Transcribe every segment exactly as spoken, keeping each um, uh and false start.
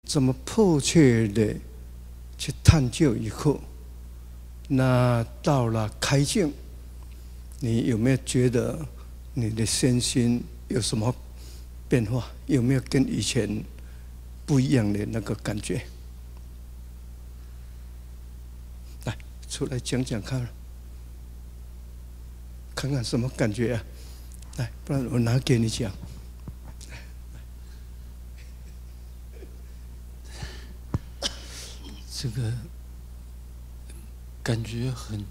这么迫切的去探究以后，那到了开境，你有没有觉得你的身心有什么变化？有没有跟以前不一样的那个感觉？来，出来讲讲看，看看什么感觉啊？来，不然我拿给你讲。 这个感觉很，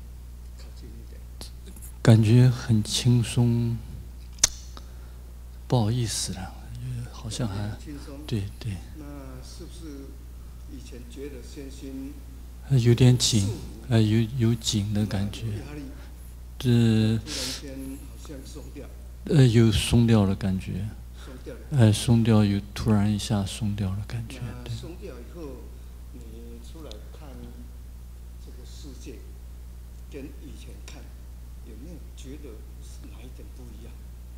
感觉很轻松，不好意思了，好像还对对。 那是不是以前觉得身心有点紧，呃，有有紧的感觉，这呃有松掉的感觉，呃松掉有突然一下松掉的感觉，对。 松掉以后，你出来看这个世界，跟以前看有没有觉得哪一点不一样？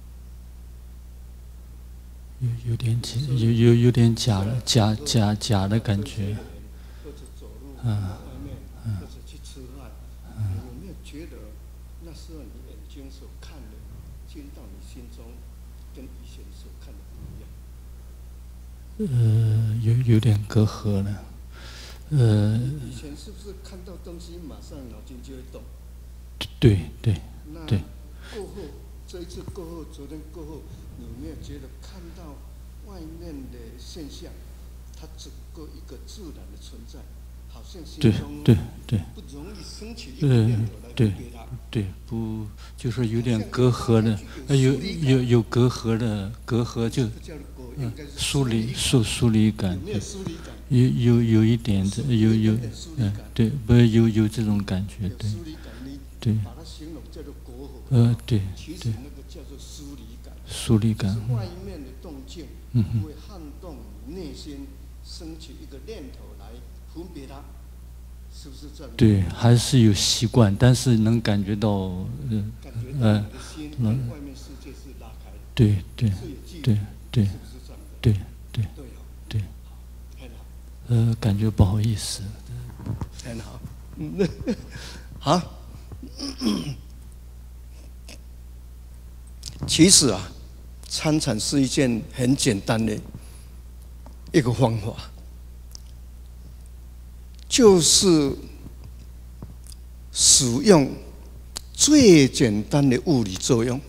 有有点假，有有有点假了，假假假的感觉。 或者走路， 嗯外面， 嗯、 或者去吃饭， 嗯、 你有没有觉得那时候你眼睛所看的进到你心中，跟以前所看的不一样？ 呃，有有点隔阂了，呃。 以前是不是看到东西马上脑筋就会动？ 对对对。 过后，这一次过后，昨天过后，你有没有觉得看到外面的现象，它只够一个自然的存在，好像心中对对不容易升起一个念头来分别它。 对，不就是有点隔阂的，呃，有有有隔阂的，隔阂就嗯疏离疏疏离感，有有有一点这有有嗯对，不有有这种感觉，对对。呃，对对。疏离感。 外面的动静会撼动你内心，升起一个念头来分别它，是不是这样？ 对，还是有习惯，但是能感觉到，呃，呃， 能。外面世界是拉开的。 对对对对对对对。呃，感觉不好意思。 很好，嗯，好。其实啊，参禅是一件很简单的一个方法，就是使用最简单的物理作用，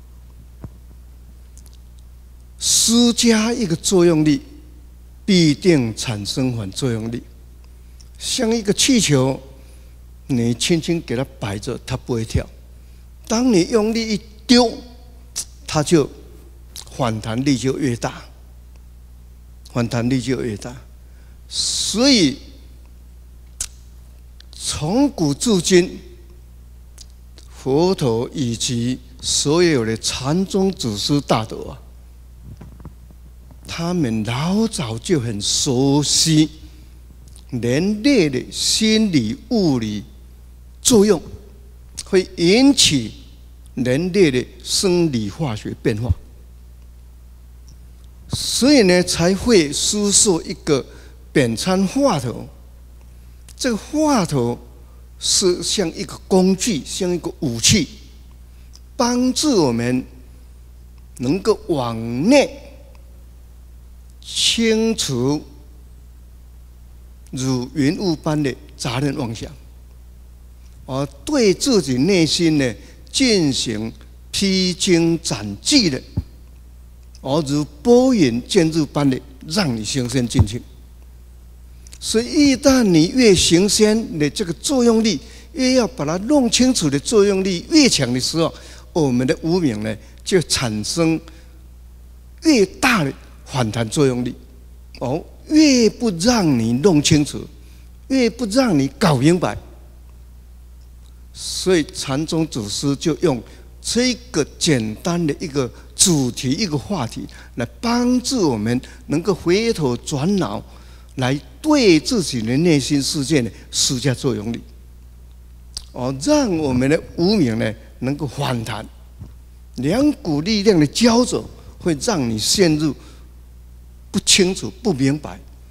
施加一个作用力，必定产生反作用力。像一个气球，你轻轻给它摆着，它不会跳；当你用力一丢，它就反弹力就越大，反弹力就越大。所以从古至今，佛陀以及所有的禅宗祖师大德啊，他们老早就很熟悉人类的心理物理作用，会引起人类的生理化学变化，所以呢，才会施设一个扁参话头。这个话头是像一个工具，像一个武器，帮助我们能够往内清除如云雾般的杂念妄想，而对自己内心呢进行披荆斩棘的，而如拨云见日般的让你形身进去。所以，一旦你越行仙的这个作用力，越要把它弄清楚的作用力越强的时候，我们的无明呢就产生越大的反弹作用力。哦，越不让你弄清楚，越不让你搞明白。所以禅宗祖师就用这个简单的一个主题、一个话题，来帮助我们能够回头转脑，来对自己的内心世界呢施加作用力，哦，让我们的无明呢能够反弹。两股力量的交走，会让你陷入不清楚、不明白，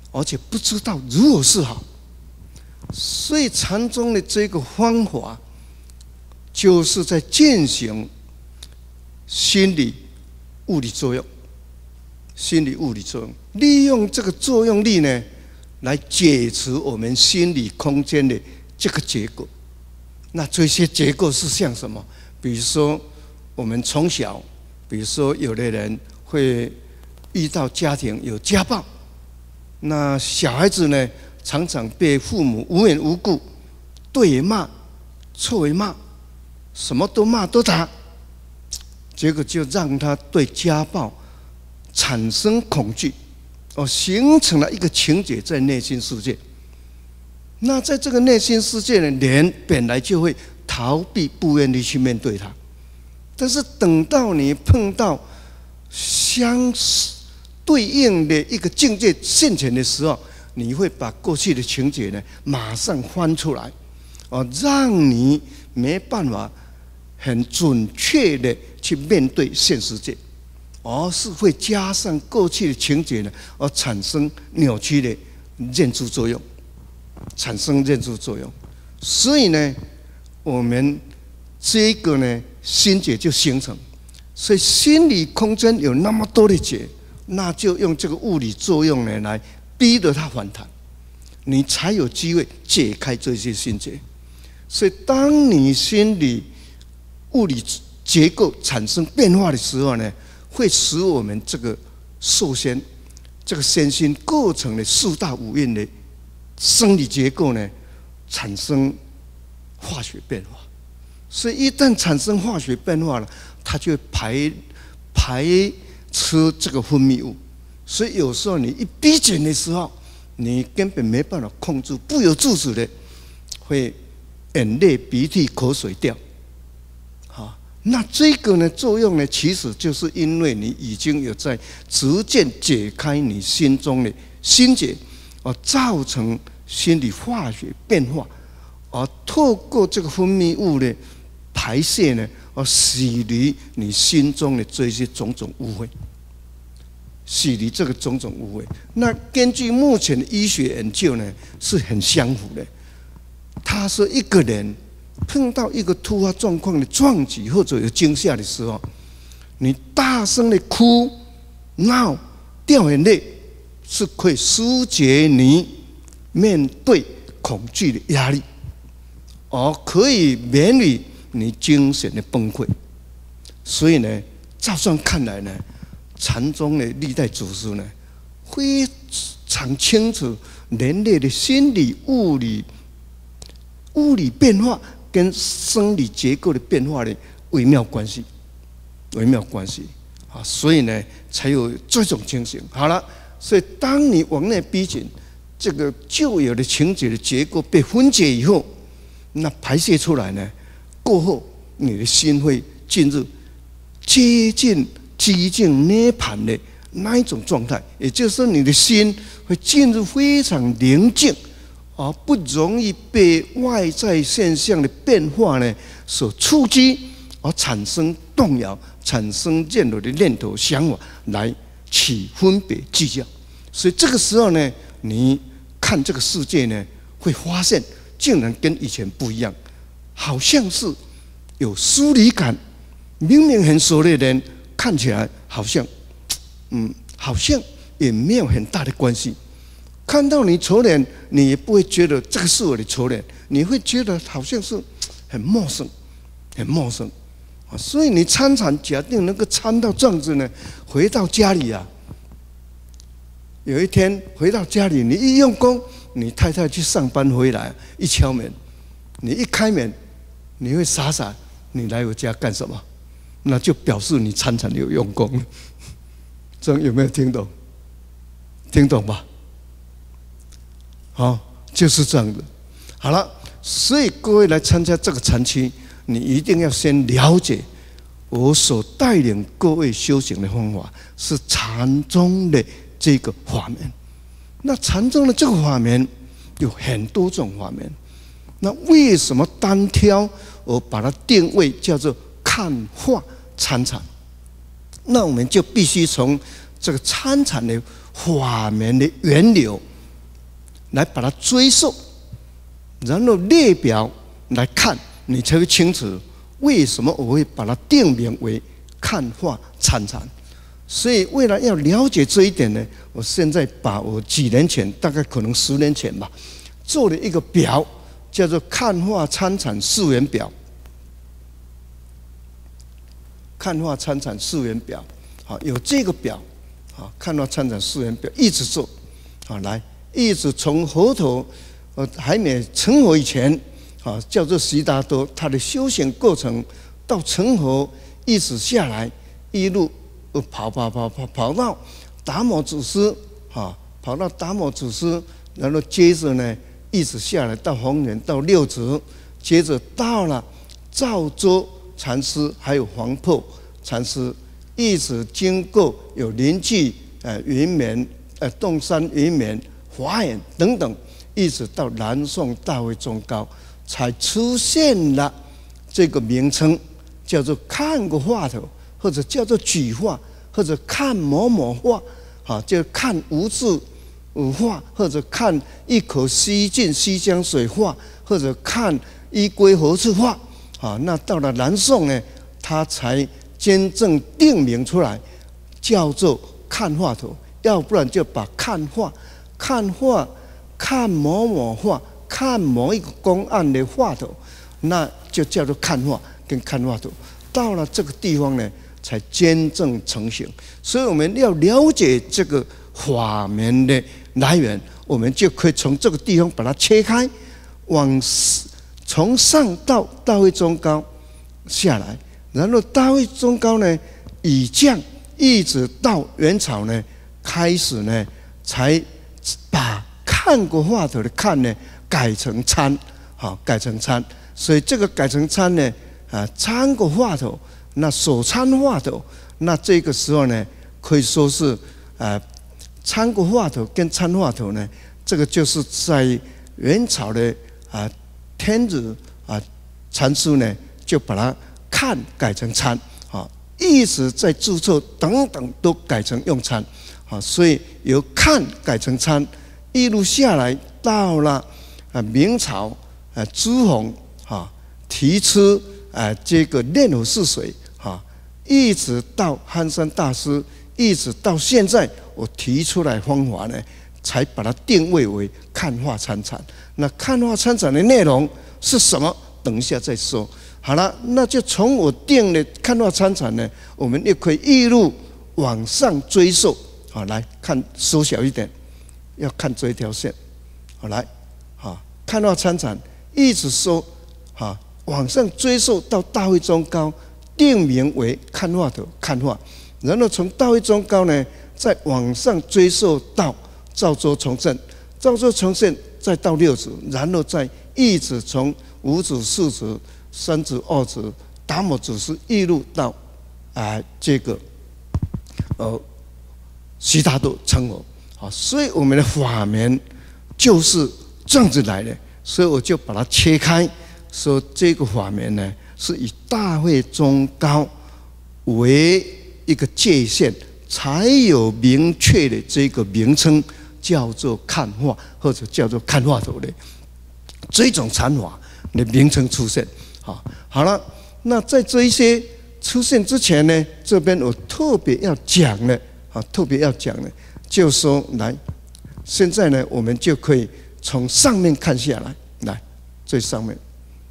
而且不知道如何是好。所以禅宗的这个方法，就是在进行心理物理作用，心理物理作用，利用这个作用力呢，来解除我们心理空间的这个结构。那这些结构是像什么？比如说，我们从小，比如说有的人会遇到家庭有家暴，那小孩子呢，常常被父母无缘无故对也骂、错也骂，什么都骂都打，结果就让他对家暴产生恐惧，哦，形成了一个情节在内心世界。那在这个内心世界呢，人本来就会逃避，不愿意去面对它。但是等到你碰到相对应的一个境界现前的时候，你会把过去的情节呢马上翻出来，哦，让你没办法很准确的去面对现实界，而是会加上过去的情节呢，而产生扭曲的认知作用，产生认知作用。所以呢，我们这个呢心结就形成。所以心理空间有那么多的结，那就用这个物理作用呢来逼得它反弹，你才有机会解开这些心结。所以当你心理物理结构产生变化的时候呢，会使我们这个受先这个身心构成的四大五蕴的生理结构呢产生化学变化。所以一旦产生化学变化了，它就会排排出这个分泌物。所以有时候你一逼紧的时候，你根本没办法控制，不由自主的会眼泪、鼻涕、口水掉。好，那这个呢作用呢，其实就是因为你已经有在逐渐解开你心中的心结，而造成心理化学变化，而透过这个分泌物的排泄呢，而洗涤你心中的这些种种污秽，洗涤这个种种污秽。那根据目前的医学研究呢，是很相符的。他说，一个人碰到一个突发状况的撞击或者有惊吓的时候，你大声的哭、闹、掉眼泪，是可以疏解你面对恐惧的压力，而可以免于你精神的崩溃。所以呢，照这样看来呢，禅宗的历代祖师呢，非常清楚人类的心理、物理、物理变化跟生理结构的变化的微妙关系，微妙关系啊，所以呢，才有这种情形。好了，所以当你往内逼紧，这个旧有的情节的结构被分解以后，那排泄出来呢，过后你的心会进入接近寂静涅槃的那一种状态，也就是说，你的心会进入非常宁静，而不容易被外在现象的变化呢所触激，而产生动摇，产生任何的念头、想法来起分别计较。所以这个时候呢，你看这个世界呢，会发现竟然跟以前不一样，好像是有疏离感。明明很熟的人，看起来好像，嗯，好像也没有很大的关系。看到你仇人，你也不会觉得这个是我的仇人，你会觉得好像是很陌生，很陌生啊。所以你参禅，假定能够参到这样子呢，回到家里啊，有一天回到家里，你一用功，你太太去上班回来，一敲门，你一开门，你会傻傻，你来我家干什么？那就表示你参禅有用功。这样有没有听懂？听懂吧？好，就是这样的。好了，所以各位来参加这个禅期，你一定要先了解我所带领各位修行的方法是禅宗的这个法门。那禅宗的这个法门有很多种法门，那为什么单挑我把它定位叫做看化参禅？那我们就必须从这个参禅的法门的源流来把它追溯，然后列表来看，你才会清楚为什么我会把它定名为看化参禅。所以为了要了解这一点呢，我现在把我几年前，大概可能十年前吧，做了一个表，叫做看化参禅四元表。看化参禅四元表，好，有这个表，好，看化参禅四元表一直做，好，来一直从佛陀呃还没成佛以前，啊，叫做悉达多，他的修行过程到成佛，一直下来，一路。跑跑跑跑跑到达摩祖师，啊，跑到达摩祖师，然后接着呢，一直下来到弘忍，到六祖，接着到了赵州禅师，还有黄破禅师，一直经过有临济、呃云绵、呃洞山云绵、华严等等，一直到南宋大慧宗高，才出现了这个名称，叫做看过话头。或者叫做举画，或者看某某画，啊，就看无字无画，或者看一口西晋西江水画，或者看一归何处画，啊，那到了南宋呢，他才真正定名出来，叫做看画头，要不然就把看画、看画、看某某画、看某一个公案的画头，那就叫做看画跟看画头。到了这个地方呢，才真正成型。所以我们要了解这个法门的来源，我们就可以从这个地方把它切开，往从上到大慧宗高下来，然后大慧宗高呢以降，一直到元朝呢开始呢，才把看过话头的看呢改成参，好，改成参。所以这个改成参呢，啊，参过话头。那所参话头，那这个时候呢，可以说是啊，参过话头跟参话头呢，这个就是在元朝的啊天子啊禅师呢，就把它看改成参啊，一直在注册等等都改成用参啊，所以由看改成参，一路下来到了啊明朝啊朱镕啊提出啊这个念佛是水。啊，一直到憨山大师，一直到现在，我提出来方法呢，才把它定位为看化参禅。那看化参禅的内容是什么？等一下再说。好了，那就从我定的看化参禅呢，我们也可以一路往上追溯。好，来看缩小一点，要看这一条线。好，来，好，看化参禅一直说，啊，往上追溯到大慧宗高。定名为看话头看话，然后从大慧宗高呢，再往上追溯到赵州崇圣，赵州崇圣再到六祖，然后再一直从五祖、四祖、三祖、二祖、达摩祖师一路到啊、呃、这个呃悉达多成佛。好，所以我们的法门就是这样子来的，所以我就把它切开，说这个法门呢。是以大慧宗高为一个界限，才有明确的这个名称，叫做看化，或者叫做看化头的这种禅法的名称出现。好，好了，那在这一些出现之前呢，这边我特别要讲的啊，特别要讲的，就说来，现在呢，我们就可以从上面看下来，来最上面。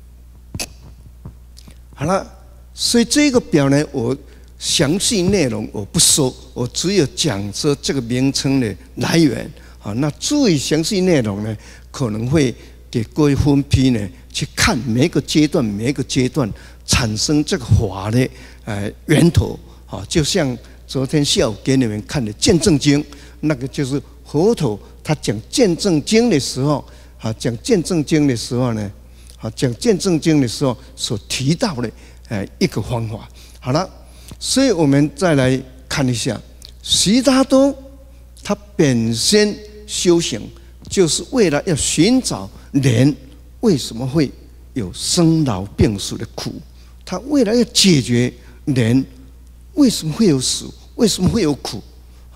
好了，所以这个表呢，我详细内容我不说，我只有讲说这个名称的来源啊。那注意详细内容呢，可能会给各位分批呢去看每一个阶段，每一个阶段产生这个法的呃源头啊。就像昨天下午给你们看的《见证经》，那个就是佛陀他讲《见证经》的时候啊，讲《见证经》的时候呢。好，讲见证经的时候所提到的呃一个方法。好了，所以我们再来看一下，悉达多他本身修行就是为了要寻找人为什么会有生老病死的苦，他为了要解决人为什么会有死，为什么会有苦，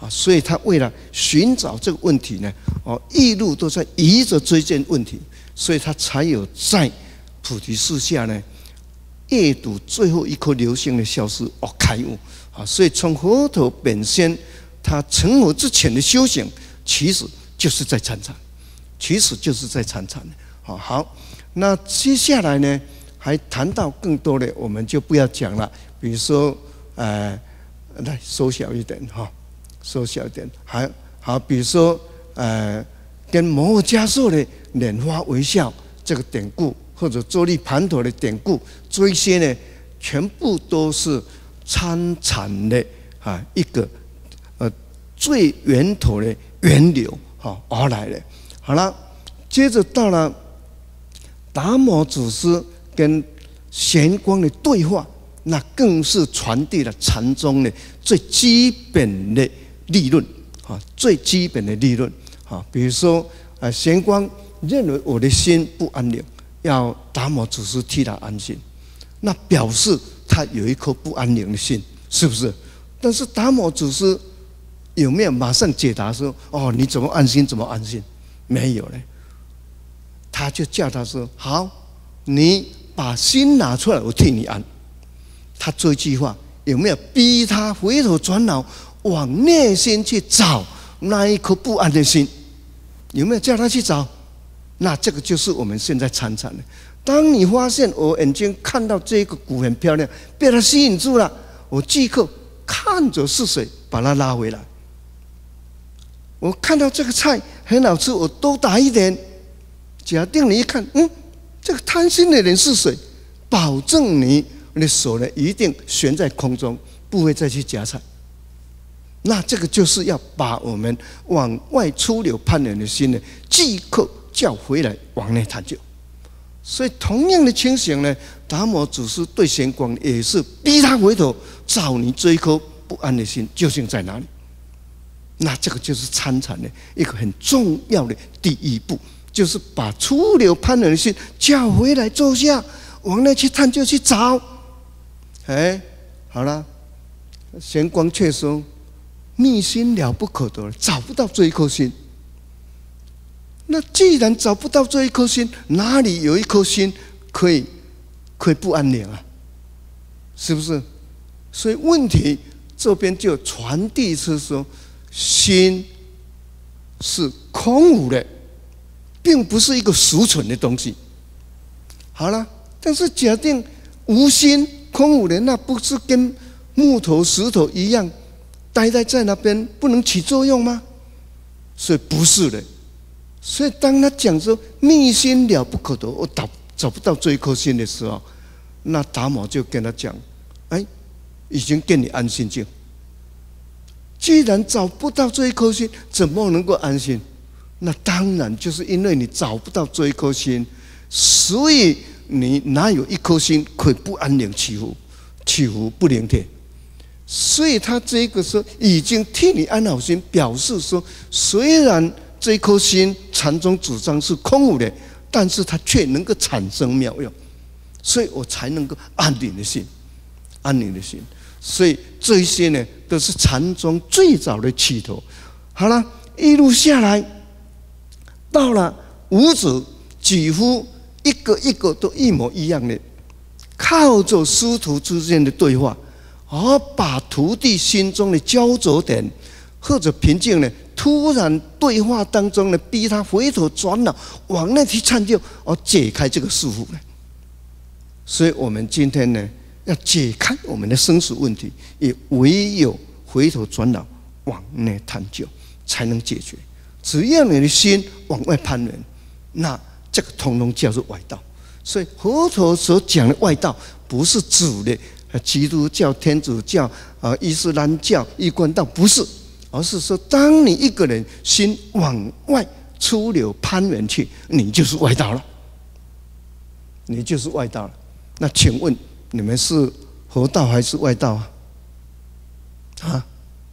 啊，所以他为了寻找这个问题呢，哦，一路都在疑着追这问题，所以他才有在菩提树下呢，阅读最后一颗流星的消失而开悟啊。所以从佛陀本身他成佛之前的修行，其实就是在参禅，其实就是在参禅的。好，好，那接下来呢，还谈到更多的，我们就不要讲了。比如说，呃，来缩小一点哈。缩小一点，还好，比如说，呃，跟摩诃迦叶的莲花微笑这个典故，或者周利盘陀的典故，这些呢，全部都是参禅的啊一个呃最源头的源流哈而来的。好了，接着到了达摩祖师跟玄光的对话，那更是传递了禅宗的最基本的理论啊，最基本的理论啊，比如说，呃，玄光认为我的心不安宁，要达摩祖师替他安心，那表示他有一颗不安宁的心，是不是？但是达摩祖师有没有马上解答说，哦，你怎么安心？怎么安心？没有嘞，他就叫他说，好，你把心拿出来，我替你安。他这句话有没有逼他回头转脑？往内心去找那一颗不安的心，有没有叫他去找？那这个就是我们现在参禅的。当你发现我眼睛看到这个鼓很漂亮，被它吸引住了，我即刻看着是谁，把它拉回来。我看到这个菜很好吃，我多打一点。假定你一看，嗯，这个贪心的人是谁？保证你你的手呢一定悬在空中，不会再去夹菜。那这个就是要把我们往外出流攀缘的心呢，即刻叫回来往内探究。所以同样的情形呢，达摩祖师对玄光也是逼他回头找你这一颗不安的心究竟在哪里。那这个就是参禅的一个很重要的第一步，就是把出流攀缘的心叫回来坐下，往内去探究去找。哎，好了，玄光却说。密心了不可得，找不到这一颗心。那既然找不到这一颗心，哪里有一颗心可以可以不安宁啊？是不是？所以问题这边就传递是说，心是空无的，并不是一个实存的东西。好了，但是假定无心空无的，那不是跟木头石头一样？待在在那边不能起作用吗？所以不是的。所以当他讲说密心了不可得，我找找不到这一颗心的时候，那达摩就跟他讲：哎，已经给你安心境。既然找不到这一颗心，怎么能够安心？那当然就是因为你找不到这一颗心，所以你哪有一颗心可以不安宁起伏、起伏不灵贴？所以他这个说已经替你安好心，表示说，虽然这颗心禅宗主张是空无的，但是它却能够产生妙用，所以我才能够安宁的心，安宁的心。所以这一些呢，都是禅宗最早的起头。好了，一路下来，到了五祖，几乎一个一个都一模一样的，靠着师徒之间的对话。而把徒弟心中的焦灼点或者瓶颈呢，突然对话当中呢，逼他回头转脑往内去探究，而解开这个束缚呢。所以我们今天呢，要解开我们的生死问题，也唯有回头转脑往内探究，才能解决。只要你的心往外攀缘，那这个统统叫做外道。所以佛陀所讲的外道，不是指的基督教、天主教、啊伊斯兰教、一贯道，不是，而是说，当你一个人心往外出流攀缘去，你就是外道了，你就是外道了。那请问你们是佛道还是外道啊？啊？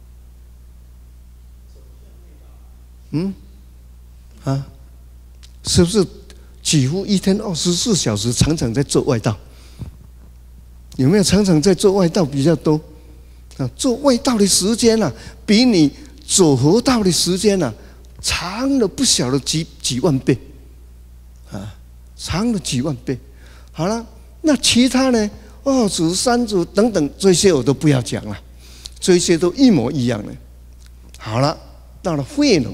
嗯？啊？是不是几乎一天二十四小时常常在做外道？有没有常常在做外道比较多？啊，做外道的时间啊，比你走河道的时间啊，长了不晓得几几万倍，啊，长了几万倍。好了，那其他呢？二祖、三祖等等这些我都不要讲了，这些都一模一样的。好了，到了慧能，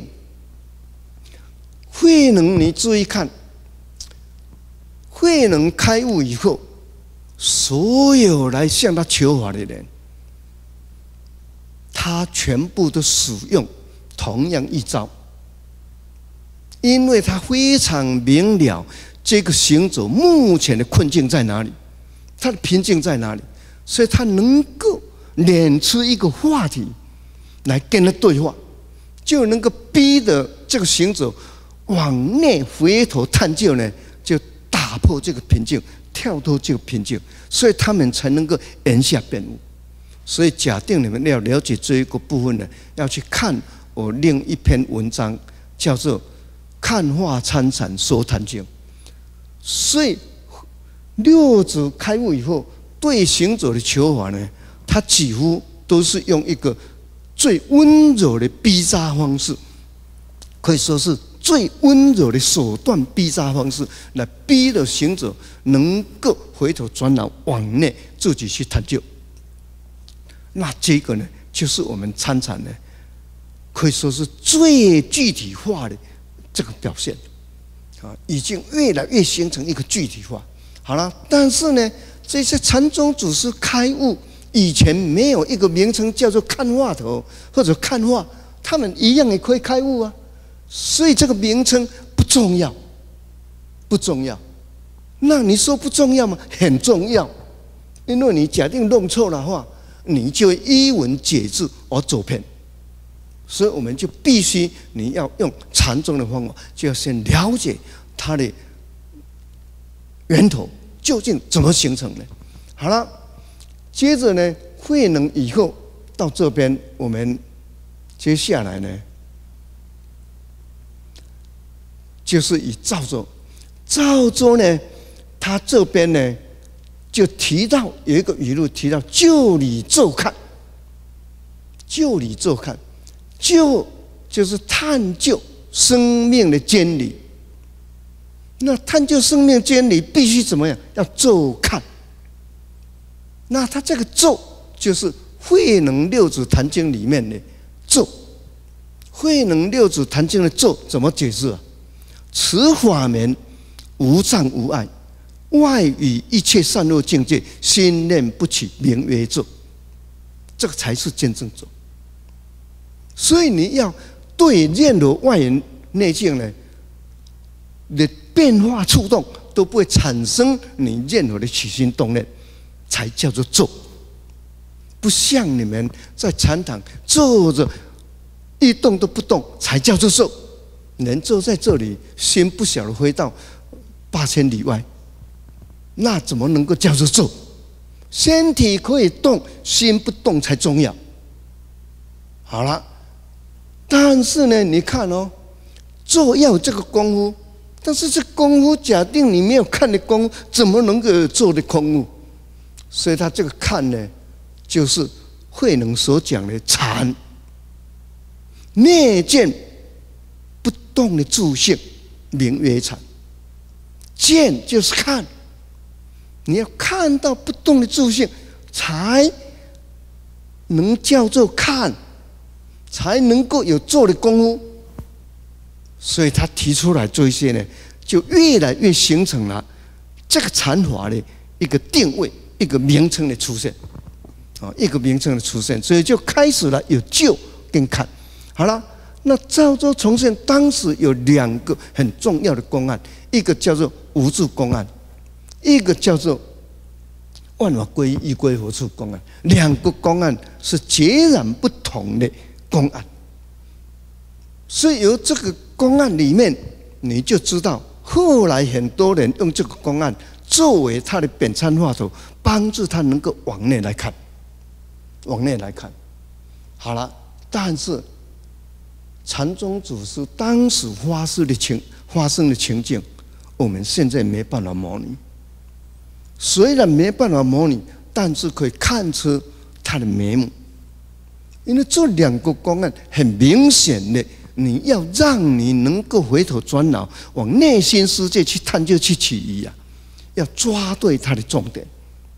慧能你注意看，慧能开悟以后，所有来向他求法的人，他全部都使用同样一招，因为他非常明了这个行者目前的困境在哪里，他的瓶颈在哪里，所以他能够捻出一个话题来跟他对话，就能够逼得这个行者往内回头探究呢，就打破这个瓶颈，跳脱这个瓶颈，所以他们才能够言下辩悟。所以假定你们要了解这一个部分呢，要去看我另一篇文章，叫做《看化参禅说坛经》。所以六祖开悟以后，对行者的求法呢，他几乎都是用一个最温柔的逼扎方式，可以说是最温柔的手段逼扎方式，来逼的行者能够回头转脑往内自己去探究。那这个呢，就是我们参禅呢，可以说是最具体化的这个表现啊，已经越来越形成一个具体化。好了，但是呢，这些禅宗祖师开悟以前没有一个名称叫做看话头或者看话，他们一样也可以开悟啊。所以这个名称不重要，不重要。那你说不重要吗？很重要，因为你假定弄错的话，你就依文解字而走偏。所以我们就必须你要用禅宗的方法，就要先了解它的源头究竟怎么形成的。好了，接着呢，慧能以后到这边，我们接下来呢，就是以赵州。赵州呢，他这边呢就提到有一个语录，提到就理骤看，就理骤看，就就是探究生命的真理。那探究生命真理必须怎么样？要骤看。那他这个骤就是慧能六祖坛经里面的骤。慧能六祖坛经的骤怎么解释啊？此法门无障无碍，外与一切善恶境界，心念不起，名曰咒。这个才是真正咒。所以你要对任何外缘内境呢的变化触动，都不会产生你任何的起心动念，才叫做咒。不像你们在禅堂坐着一动都不动，才叫做咒。人坐在这里，心不晓得飞到八千里外，那怎么能够叫做咒？身体可以动，心不动才重要。好了，但是呢，你看哦，做要有这个功夫，但是这功夫假定你没有看的功夫，怎么能够做的空悟？所以他这个看呢，就是慧能所讲的禅，内见不动的自性，名曰禅。见就是看，你要看到不动的自性，才能叫做看，才能够有做的功夫。所以他提出来这些呢，就越来越形成了这个禅法的一个定位，一个名称的出现，啊，一个名称的出现，所以就开始了有就跟看。好了，那赵州重现当时有两个很重要的公案，一个叫做无住公案，一个叫做万法归一，一归何处公案。两个公案是截然不同的公案，所以由这个公案里面，你就知道后来很多人用这个公案作为他的扁参话头，帮助他能够往内来看，往内来看。好了，但是禅宗祖师当时发生的情发生的情境，我们现在没办法模拟。虽然没办法模拟，但是可以看出他的眉目。 因为这两个公案很明显的，你要让你能够回头转脑，往内心世界去探究、去起疑啊，要抓对它的重点。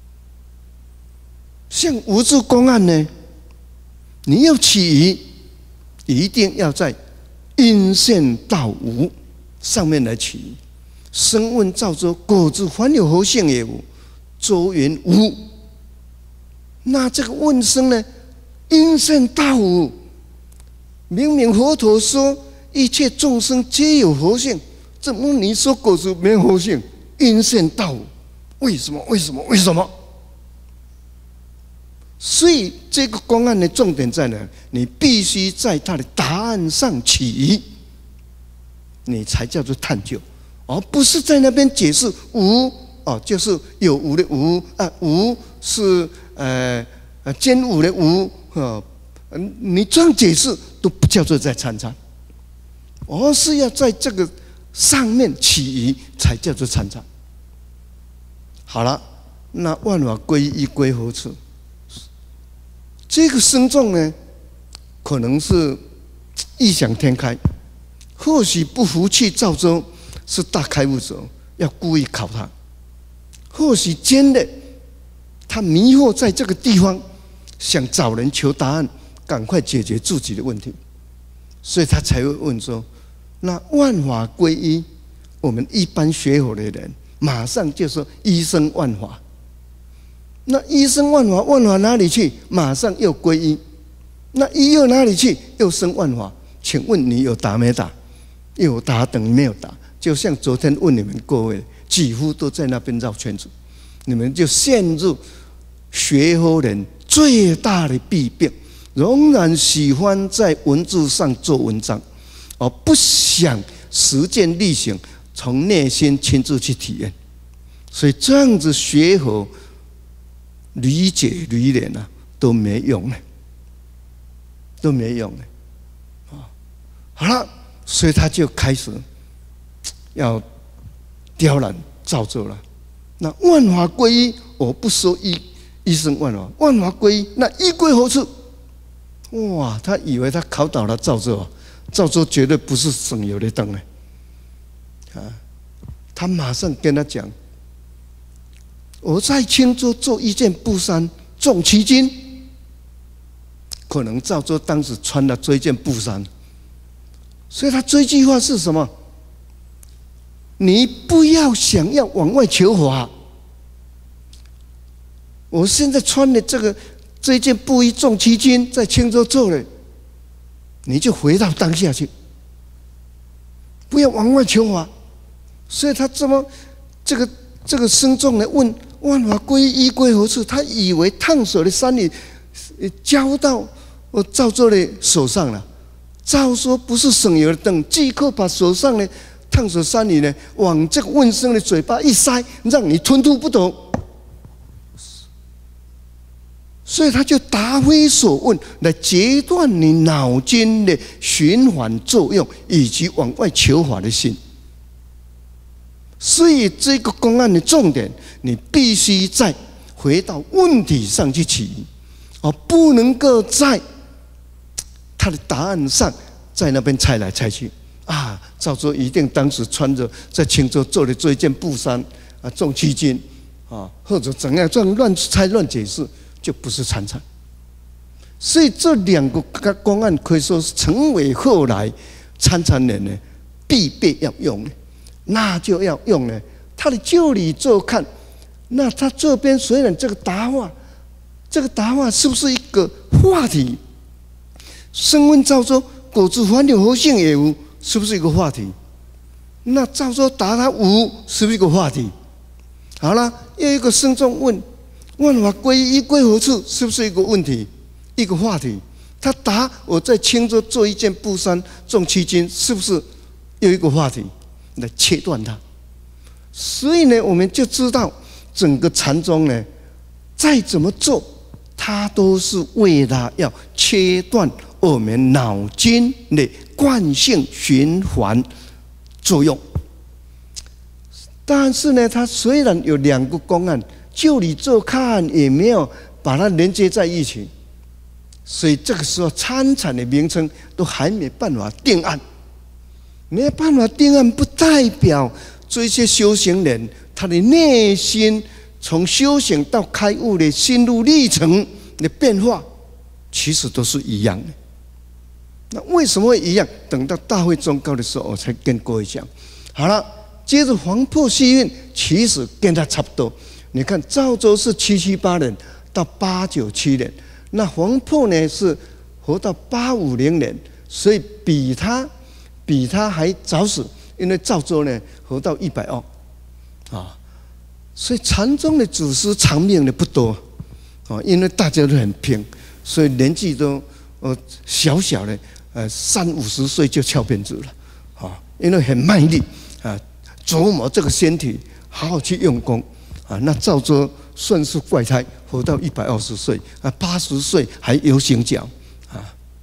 像无字公案呢，你要起疑，一定要在因现道无上面来起疑。声问造作，果子凡有何性也无？周云无。那这个问声呢？因现道无，明明佛陀说一切众生皆有佛性，怎么你说果子没有佛性？因现道无，为什么？为什么？为什么？所以这个公案的重点在哪？你必须在他的答案上起疑，你才叫做探究，而不是在那边解释无哦，就是有无的无啊，无是呃呃兼无的无。啊，你这样解释都不叫做在参禅，而是要在这个上面起疑，才叫做参禅。好了，那万法归一，归何处？这个僧众呢，可能是异想天开，或许不服气赵州是大开悟者，要故意考他；或许真的他迷惑在这个地方。想找人求答案，赶快解决自己的问题，所以他才会问说：“那万法归一，我们一般学佛的人，马上就说一生万法。那一生万法，万法哪里去？马上又归一。那一又哪里去？又生万法。请问你有答没答？有答等于没有答。就像昨天问你们各位，几乎都在那边绕圈子，你们就陷入学佛人最大的弊病，仍然喜欢在文字上做文章，而不想实践力行，从内心亲自去体验。所以这样子学佛、理解、理解啊，都没用了，都没用了。啊，好了，所以他就开始要雕栏造作了。那万法归一，我不说一。一生万法，万法归一，那一归何处？哇！他以为他考倒了赵州啊，赵州绝对不是省油的灯呢。啊，他马上跟他讲：“我在青州做一件布衫，重七斤。”可能赵州当时穿了这一件布衫，所以他这句话是什么？你不要想要往外求法。我现在穿的这个这一件布衣重七斤，在青州做的，你就回到当下去，不要往外求法。所以他这么这个这个僧众来问万法归一归何处？他以为烫手的山芋交到我赵州的手上了。赵说不是省油的灯，即刻把手上的烫手山芋呢往这个问僧的嘴巴一塞，让你吞吐不懂。所以他就答非所问，来截断你脑筋的循环作用以及往外求法的心。所以这个公案的重点，你必须再回到问题上去起疑，而不能够在他的答案上在那边猜来猜去啊。赵州一定当时穿着在青州做的这一件布衫啊，重七斤啊，或者怎样这样乱猜乱解释。就不是参禅，所以这两个公案可以说是成为后来参禅人呢必备要用的，那就要用呢他的就理做看。那他这边虽然这个答话，这个答话是不是一个话题？声问赵州，果子凡有何性也无，是不是一个话题？那赵州答他无，是不是一个话题？好了，又一个僧众问。万法归一归何处？是不是一个问题，一个话题？他答我在青州做一件布衫，重七斤，是不是又一个话题？来切断它。所以呢，我们就知道整个禅宗呢，再怎么做，它都是为了要切断我们脑筋的惯性循环作用。但是呢，它虽然有两个公案。就你做看也没有把它连接在一起， 所以这个时候参禅的名称都还没办法定案，没办法定案，不代表这些修行人他的内心从修行到开悟的心路历程的变化，其实都是一样的。那为什么会一样？等到大会忠告的时候，我才跟各位讲。好了，接着黄破虚运，其实跟他差不多。你看赵州是七七八年到八九七年，那黄破呢是活到八五零年，所以比他比他还早死。因为赵州呢活到一百二，啊，所以禅宗的祖师长命的不多，啊，因为大家都很拼，所以年纪都呃小小的。呃，三五十岁就翘辫子了，啊，因为很卖力啊，琢磨这个身体，好好去用功啊。那赵州算是怪胎，活到一百二十岁啊，八十岁还游行脚啊。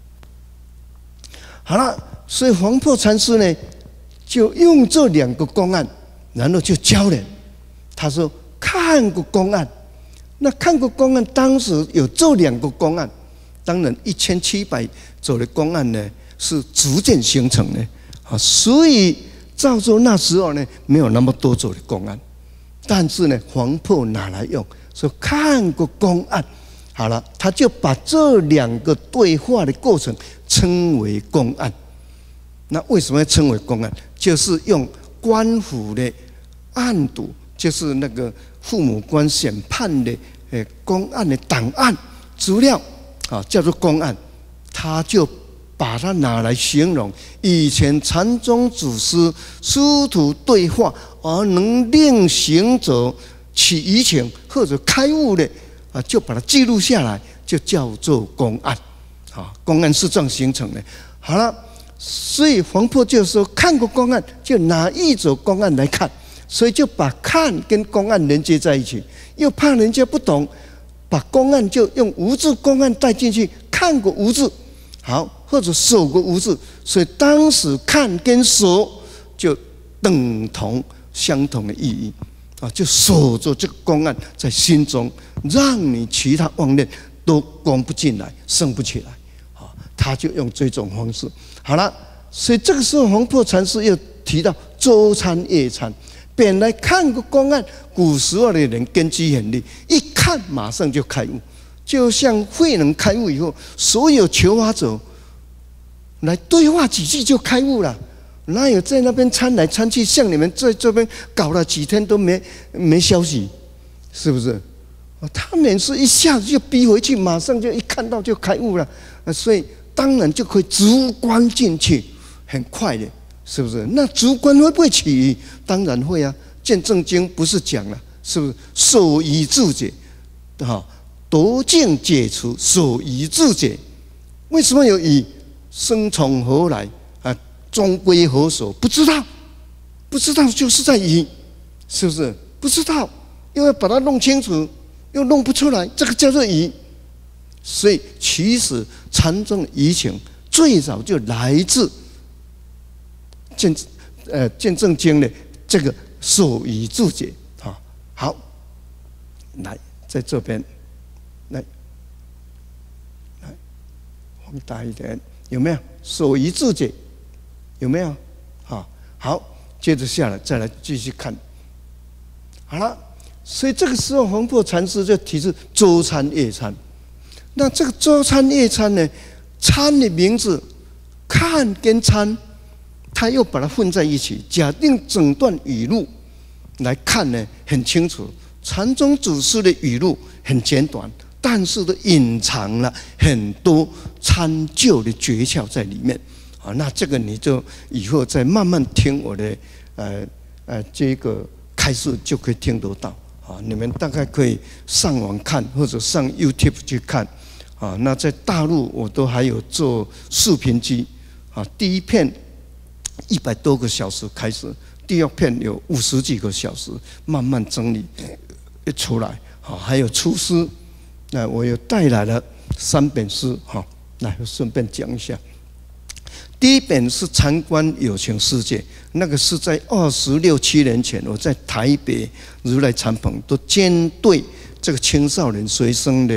好了，所以黄破禅师呢，就用这两个公案，然后就教人。他说看过公案，那看过公案，当时有这两个公案。当然，一千七百走的公案呢，是逐渐形成的啊，所以赵州那时候呢，没有那么多走的公案，但是呢，黄破拿来用，说看过公案，好了，他就把这两个对话的过程称为公案。那为什么要称为公案？就是用官府的案牍，就是那个父母官审判的诶公案的档案资料。啊，叫做公案，他就把它拿来形容以前禅宗祖师师徒对话，而能令行者起疑情或者开悟的啊，就把它记录下来，就叫做公案。啊，公案是这样形成的。好了，所以黄破就说看过公案，就拿一组公案来看，所以就把看跟公案连接在一起，又怕人家不懂。把公案就用无字公案带进去，看过无字，好，或者守过无字，所以当时看跟守就等同相同的意义啊，就守着这个公案在心中，让你其他妄念都攻不进来，升不起来啊。他就用这种方式。好了，所以这个时候黄破禅师又提到周参夜参。本来看过公案，古时候的人根基很厉，一看马上就开悟，就像慧能开悟以后，所有求法者来对话几句就开悟了，哪有在那边参来参去，像你们在这边搞了几天都没没消息，是不是？他们是一下子就逼回去，马上就一看到就开悟了，所以当然就可以直观进去，很快的。是不是？那主观会不会起疑？当然会啊！见证经不是讲了，是不是？守疑自解，哈，夺境解除，守疑自解。为什么有疑？生从何来？啊，终归何所？不知道，不知道就是在疑，是不是？不知道，又要把它弄清楚，又弄不出来，这个叫做疑。所以，其实禅宗疑情最早就来自。见呃见证经的这个守疑自解，好，好，来在这边，来，来放大一点，有没有守疑自解？有没有？好，好，接着下来再来继续看，好了，所以这个时候黄破禅师就提出周参夜参，那这个周参夜参呢，参的名字看跟参。他又把它混在一起，假定整段语录来看呢，很清楚。禅宗祖师的语录很简短，但是都隐藏了很多参究的诀窍在里面。啊，那这个你就以后再慢慢听我的呃呃这个开示，就可以听得到。啊，你们大概可以上网看，或者上 YouTube 去看。啊，那在大陆我都还有做视频机。啊，第一片。一百多个小时开始，第二片有五十几个小时，慢慢整理出来。好，还有出诗，那我又带来了三本诗。好，来顺便讲一下。第一本是《禅观有情世界》，那个是在二十六七年前，我在台北如来禅棚都针对这个青少年学生的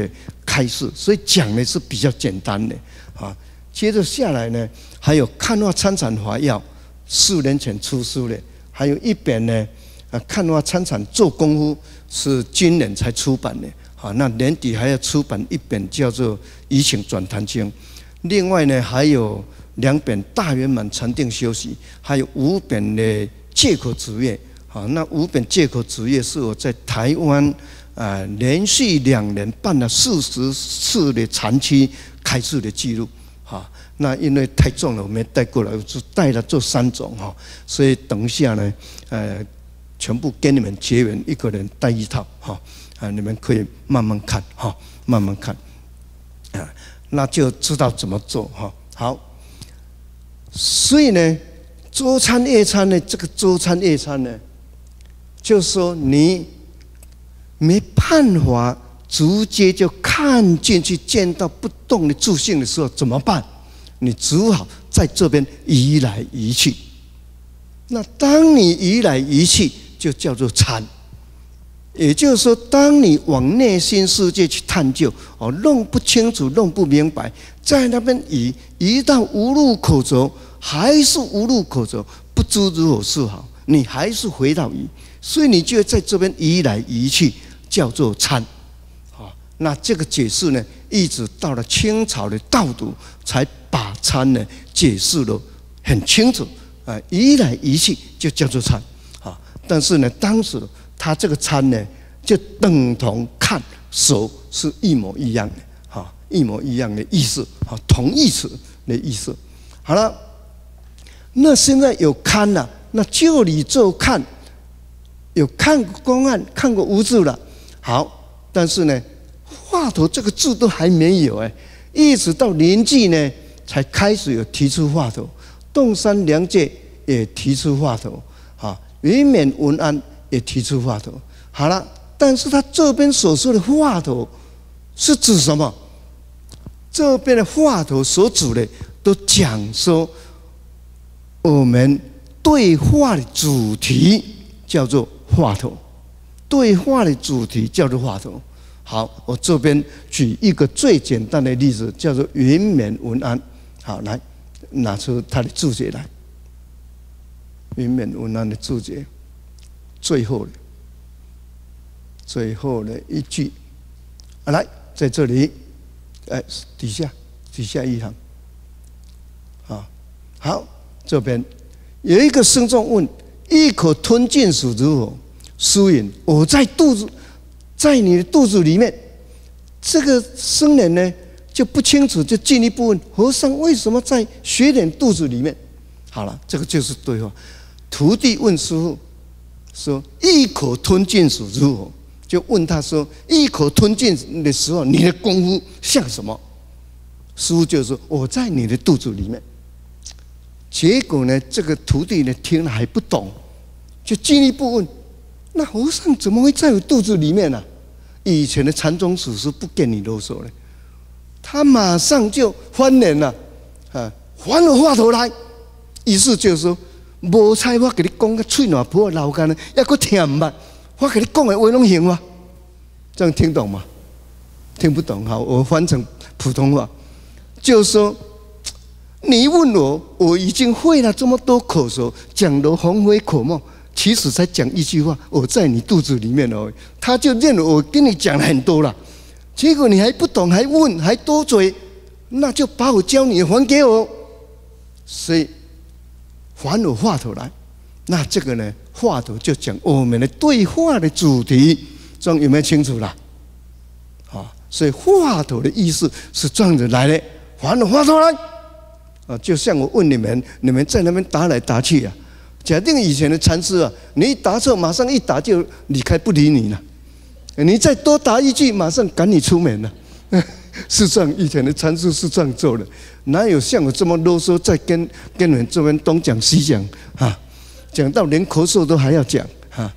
开示，所以讲的是比较简单的啊。接着下来呢，还有《看化参禅法要》，四年前出书的，还有一本呢，啊，《看化参禅做功夫》是今年才出版的，啊，那年底还要出版一本叫做《移情转坛经》，另外呢还有两本《大圆满禅定修习》，还有五本的借口指月，啊，那五本借口指月是我在台湾。啊，连续两年办了四十次的禅期开示的记录，哈。那因为太重了，我没带过来，我就带了这三种哈。所以等一下呢，呃，全部跟你们结缘，一个人带一套哈。啊，你们可以慢慢看哈，慢慢看，啊，那就知道怎么做哈。好，所以呢，周参夜参呢，这个周参夜参呢，就是说你。没办法直接就看进去见到不动的自性的时候怎么办？你只好在这边移来移去。那当你移来移去，就叫做参。也就是说，当你往内心世界去探究，哦，弄不清楚、弄不明白，在那边移移到无路可走，还是无路可走，不知如何是好，你还是回到移，所以你就在这边移来移去。叫做参，啊，那这个解释呢，一直到了清朝的道读，才把参呢解释得很清楚，啊，移来移去就叫做参，啊，但是呢，当时他这个参呢，就等同看手是一模一样的，哈，一模一样的意思，啊，同义词的意思。好了，那现在有看了，那就你做看，有看过公案，看过无字了。好，但是呢，话头这个字都还没有哎，一直到临济呢，才开始有提出话头。洞山良介也提出话头，啊，云冕文安也提出话头。好了，但是他这边所说的话头是指什么？这边的话头所指的，都讲说我们对话的主题叫做话头。对话的主题叫做话头。好，我这边举一个最简单的例子，叫做云冕文安。好，来拿出他的注解来。云冕文安的注解，最后的最后的一句，啊，来在这里，哎，底下底下一行，啊，好，这边有一个僧众问：一口吞进属如何？疏引，我在肚子，在你的肚子里面。这个僧人呢就不清楚，就进一步问和尚：为什么在学人肚子里面？好了，这个就是对话。徒弟问师父说：一口吞进属如何？就问他说：一口吞进的时候，你的功夫像什么？师父就说：我在你的肚子里面。结果呢，这个徒弟呢听了还不懂，就进一步问。那和尚怎么会在我肚子里面呢、啊？以前的禅宗祖师不跟你啰嗦了，他马上就翻脸了，啊，还我话头来。意思就是说，无采我跟你讲个嘴软婆老干呢，还佫听唔捌，我跟你讲的话拢行吗？这样听懂吗？听不懂，好，我翻成普通话，就是说，你问我，我已经会了这么多口舌，讲得鸿恢口沫。其实才讲一句话，我在你肚子里面而已，他就认为我跟你讲了很多了，结果你还不懂，还问，还多嘴，那就把我教你还给我，所以还我话头来。那这个呢，话头就讲我们的对话的主题，这样有没有清楚了？啊，所以话头的意思是这样子来的，还我话头来。啊，就像我问你们，你们在那边打来打去啊。假定以前的禅师啊，你一答错，马上一打就离开不理你了。你再多答一句，马上赶你出门了。是这样，以前的禅师是这样做的，哪有像我这么啰嗦，在跟跟人这边东讲西讲啊，讲到连咳嗽都还要讲啊。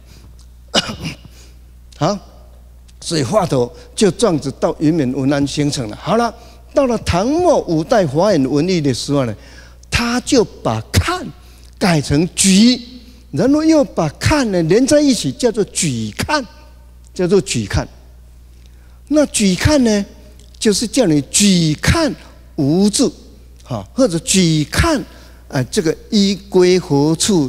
好，所以话头就这样子到云冕文安形成了。好了，到了唐末五代华严文艺的时候呢，他就把看改成举，然后又把看呢连在一起，叫做举看，叫做举看。那举看呢， 就是叫你举看无住，哈，或者举看啊这个依归何处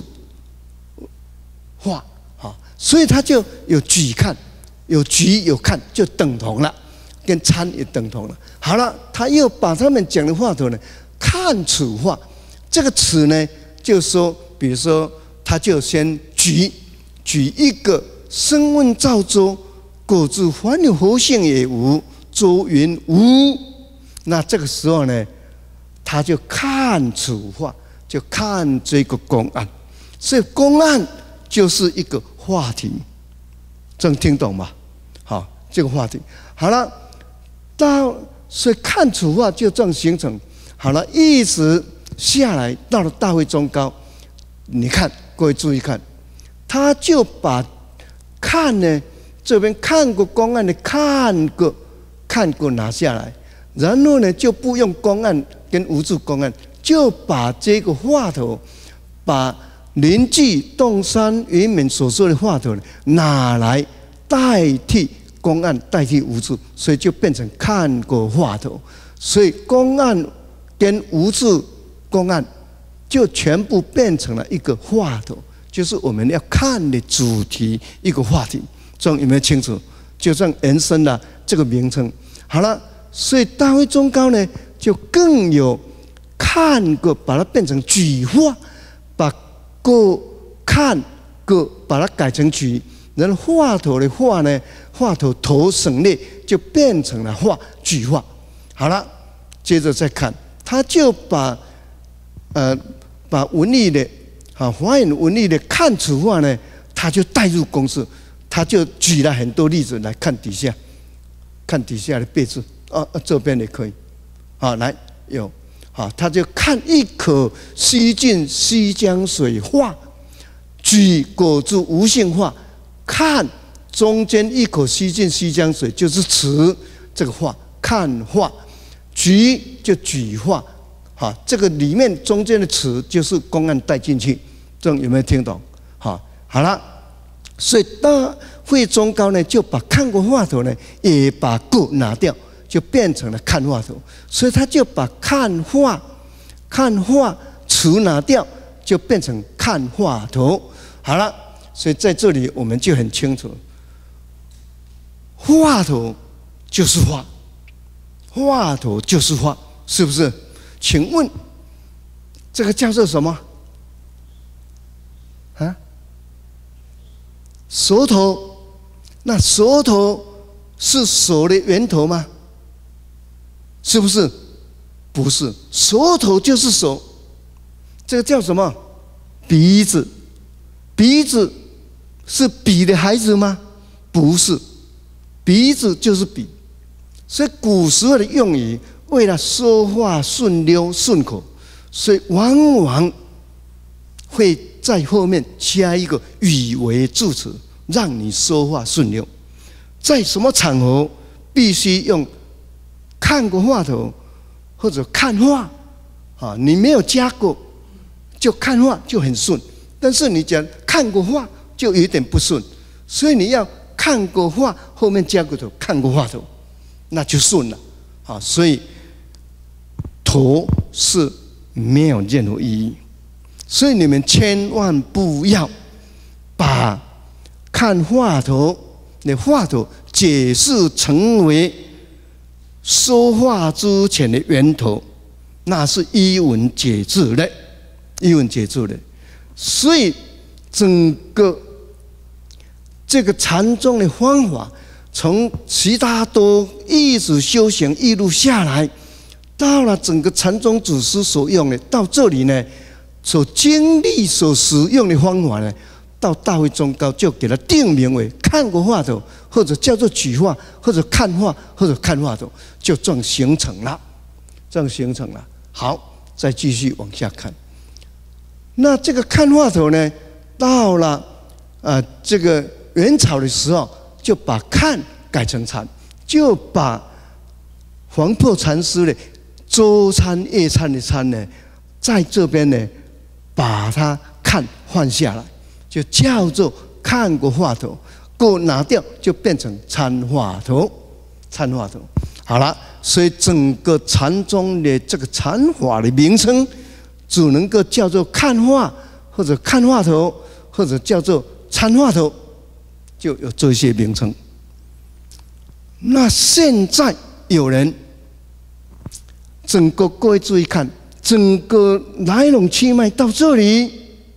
画，哈，所以它就有举看，有举有看，就等同了，跟参也等同了。好了，他又把他们讲的话头呢，看此话，这个此呢，就说，比如说，他就先举举一个声闻造作，果自凡有佛性也无，周云无。那这个时候呢，他就看此话，就看这个公案。所以公案就是一个话题，这样听懂吗？好，这个话题好了，到所以看此话就这样形成。好了，一直下来到了大会中高，你看，各位注意看，他就把看呢这边看过公案的看过看过拿下来，然后呢就不用公案跟无住公案，就把这个话头，把临济洞山圆满所说的话头拿来代替公案，代替无住，所以就变成看过话头。所以公案跟无住公案就全部变成了一个话头，就是我们要看的主题，一个话题。这样有没有清楚？就这样延伸了这个名称。好了，所以大会中高呢，就更有看过，把它变成举话，把过看过把它改成举，然后话头的话呢，话头头省略，就变成了话举话。好了，接着再看，他就把呃把文艺的啊华严文艺的看此话呢，他就带入公式。他就举了很多例子来看底下，看底下的备注啊，这边也可以，好来有，好他就看一口西晋西江水画，举果住无性画，看中间一口西晋西江水就是词这个画，看画，举就举画，好这个里面中间的词就是公案带进去，这样有没有听懂？好，好了。所以大会中高呢，就把看过话头呢，也把过拿掉，就变成了看话头。所以他就把看话、看话词拿掉，就变成看话头。好了，所以在这里我们就很清楚，话头就是话，话头就是话，是不是？请问这个叫做什么？啊？舌头，那舌头是手的源头吗？是不是？不是，舌头就是手。这个叫什么？鼻子。鼻子是笔的孩子吗？不是，鼻子就是笔。所以古时候的用语，为了说话顺溜顺口，所以往往会在后面加一个语为助词，让你说话顺溜。在什么场合必须用看过话头或者看话啊？你没有加过，就看话就很顺。但是你讲看过话就有点不顺，所以你要看过话后面加个头，看过话头，那就顺了啊。所以头是没有任何意义。所以你们千万不要把看话头的话头解释成为说话之前的源头，那是依文解字的，依文解字的。所以整个这个禅宗的方法，从悉达多一直修行一路下来，到了整个禅宗祖师所用的，到这里呢，所经历、所使用的方法呢，到大会中高就给它定名为看过话头，或者叫做举话，或者看话，或者看话头，就这样形成了，这样形成了。好，再继续往下看。那这个看话头呢，到了呃这个元朝的时候，就把看改成参，就把黄破禅师的周参夜参的参呢，在这边呢，把它看换下来，就叫做看过话头，过拿掉就变成参话头，参话头。好了， 所以整个禅宗的这个禅法的名称，只能够叫做看话，或者看话头，或者叫做参话头，就有这些名称。那现在有人，整个各位注意看，整个来龙去脉到这里，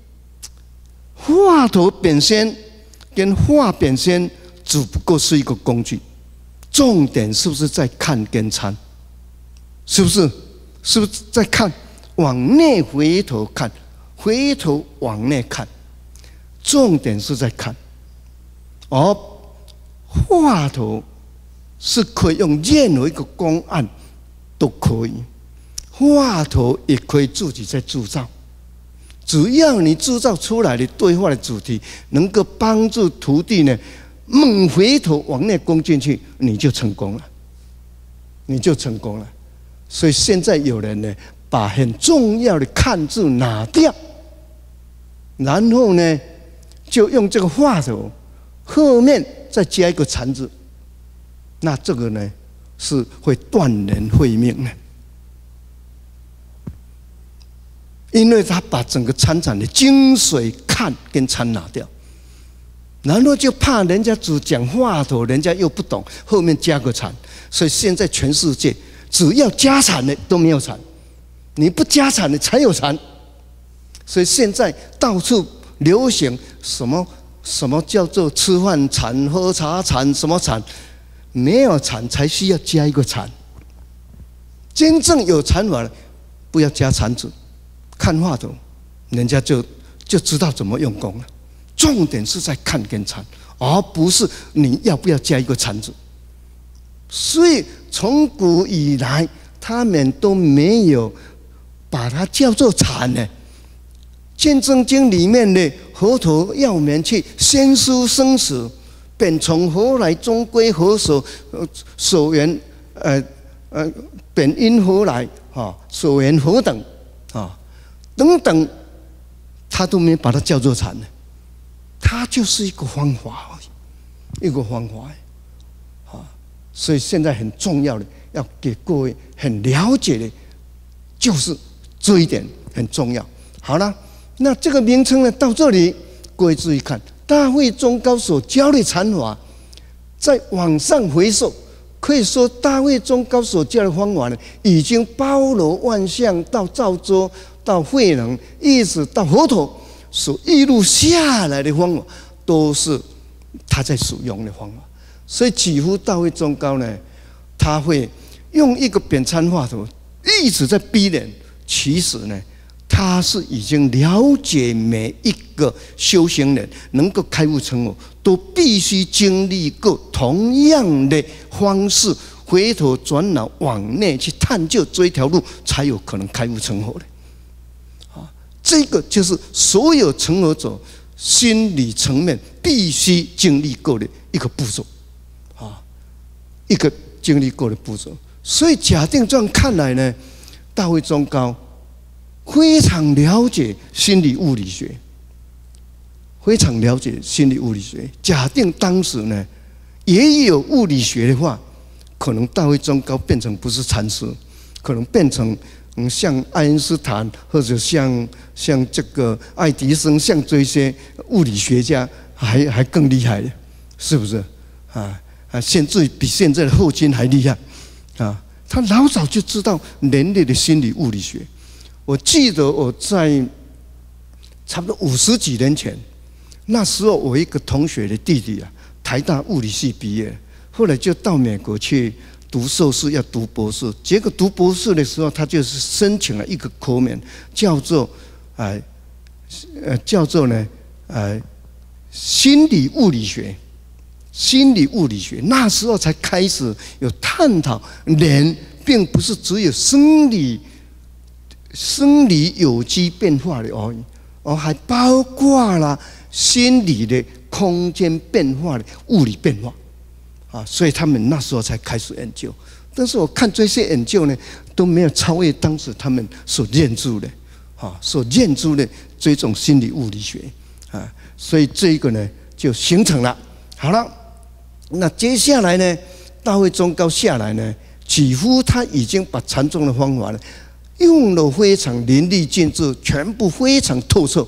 话头变现跟话变现只不过是一个工具，重点是不是在看跟参？是不是？是不是在看？往内回头看，回头往内看，重点是在看。而话头是可以用任何一个公案都可以，话头也可以自己在制造。只要你制造出来的对话的主题能够帮助徒弟呢，猛回头往内攻进去，你就成功了，你就成功了。所以现在有人呢，把很重要的看字拿掉，然后呢，就用这个话头后面再加一个禅字，那这个呢是会断人慧命的。因为他把整个参禅的精髓看跟参拿掉，然后就怕人家只讲话头，人家又不懂，后面加个禅，所以现在全世界只要加禅的都没有禅，你不加禅的才有禅。所以现在到处流行什么什么叫做吃饭禅、喝茶禅，什么禅，没有禅才需要加一个禅。真正有禅法了，不要加禅字。看话头，人家就就知道怎么用功了。重点是在看跟参，而不是你要不要加一个禅字。所以从古以来，他们都没有把它叫做禅呢。《见证经》里面的河头要免去，先思生死，本从何来，终归何所？所缘呃呃，本因何来？啊，所缘何等？啊。等等，他都没把它叫做禅呢，它就是一个方法而已，一个方法啊。所以现在很重要的，要给各位很了解的，就是这一点很重要。好了，那这个名称呢，到这里，各位注意看，大慧中高所教的禅法，在往上回溯，可以说大慧中高所教的方法呢，已经包罗万象，到造作。到慧能，一直到佛陀所一路下来的方法，都是他在使用的方法。所以几乎大慧中高呢，他会用一个扁参话头，一直在逼人。其实呢，他是已经了解每一个修行人能够开悟成佛，都必须经历过同样的方式，回头转脑往内去探究这一条路，才有可能开悟成佛的。这个就是所有成佛者心理层面必须经历过的一个步骤，啊，一个经历过的步骤。所以假定这样看来呢，大慧中高非常了解心理物理学，非常了解心理物理学。假定当时呢也有物理学的话，可能大慧中高变成不是禅师，可能变成。嗯，像爱因斯坦或者像像这个爱迪生，像这些物理学家还还更厉害，是不是？啊啊，甚至比现在的霍金还厉害啊！他老早就知道人类的心理物理学。我记得我在差不多五十几年前，那时候我一个同学的弟弟啊，台大物理系毕业，后来就到美国去。读硕士要读博士，结果读博士的时候，他就是申请了一个科目，叫做，呃，呃，叫做呢，呃，心理物理学。心理物理学那时候才开始有探讨，人并不是只有生理、生理有机变化的而已，而还包括了心理的空间变化的物理变化。啊，所以他们那时候才开始研究，但是我看这些研究呢，都没有超越当时他们所研究的，啊，所研究的这种心理物理学，啊，所以这个呢就形成了。好了，那接下来呢，大慧中高下来呢， 几乎他已经把禅宗的方法呢，用了非常淋漓尽致，全部非常透彻，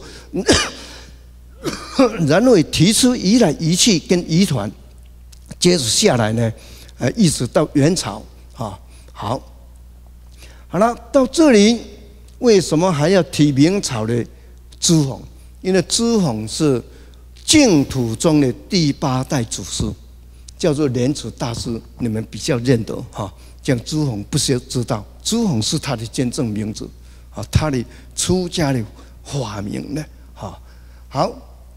然后提出移来移去跟疑团，接着下来呢，呃，一直到元朝啊，好，好了，到这里为什么还要提明朝的朱镻？因为朱镻是净土宗的第八代祖师，叫做莲池大师，你们比较认得哈。讲朱镻不需要知道，朱镻是他的真正名字，啊，他的出家的法名呢，哈，好。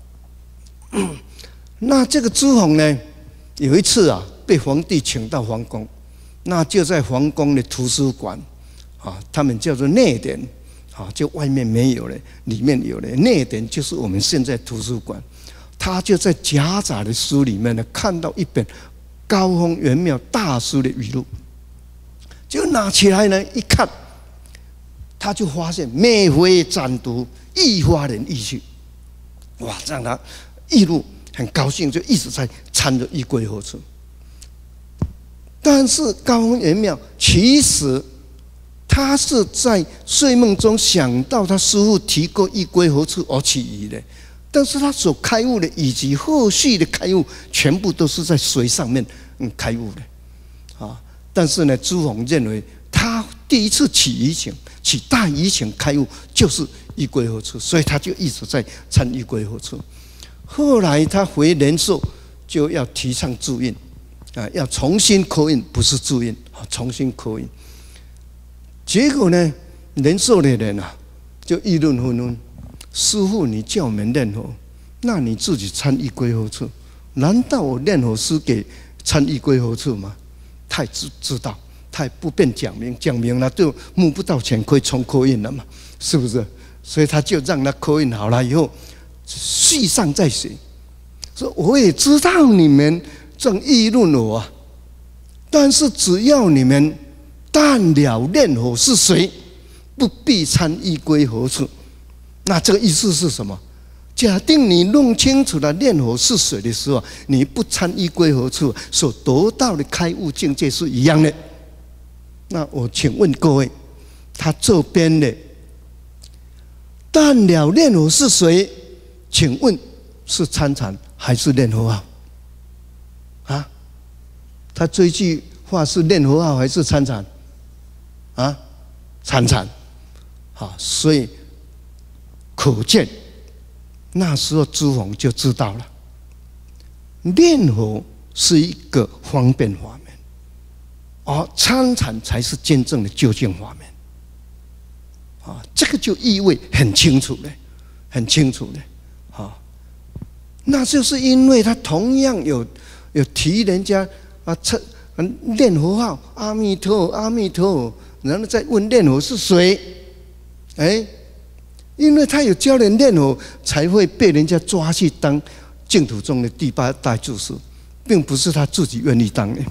那这个朱镻呢，有一次啊，被皇帝请到皇宫，那就在皇宫的图书馆，啊，他们叫做内典。啊，就外面没有了，里面有了。内典就是我们现在图书馆，他就在夹杂的书里面呢，看到一本高峰圆妙大师的语录，就拿起来呢一看，他就发现每回展读，愈发人意趣，哇，让他一路很高兴，就一直在参着一归何处。但是高峰圆妙其实。他是在睡梦中想到他师父提过一归何处而起疑的，但是他所开悟的以及后续的开悟，全部都是在水上面嗯开悟的，啊！但是呢，朱镻认为他第一次起疑情、起大疑情开悟就是一归何处，所以他就一直在参一归何处。后来他回仁寿就要提倡注印，啊，要重新刻印，不是注印啊，重新刻印。结果呢，仁寿的人啊，就议论纷纷。师父，你叫我们念佛，那你自己参一归何处？难道我念佛师给参一归何处吗？他也知知道，他也不便讲明，讲明了就募不到钱，可以重刻印了嘛，是不是？所以他就让他刻印好了以后，续上再写。说我也知道你们正议论我啊，但是只要你们。但了念佛是谁，不必参一归何处。那这个意思是什么？假定你弄清楚了念佛是谁的时候，你不参一归何处，所得到的开悟境界是一样的。那我请问各位，他这边的但了念佛是谁？请问是参禅还是念佛号？啊？他这句话是念佛号还是参禅？啊，参禅，啊，所以可见那时候朱镻就知道了，念佛是一个方便法门，而参禅才是真正的究竟法门。啊，这个就意味很清楚的，很清楚的，啊，那就是因为他同样有有提人家啊，念佛号阿弥陀阿弥陀。然后再问念佛是谁？哎，因为他有教人念佛，才会被人家抓去当净土宗的第八代祖师，并不是他自己愿意当的。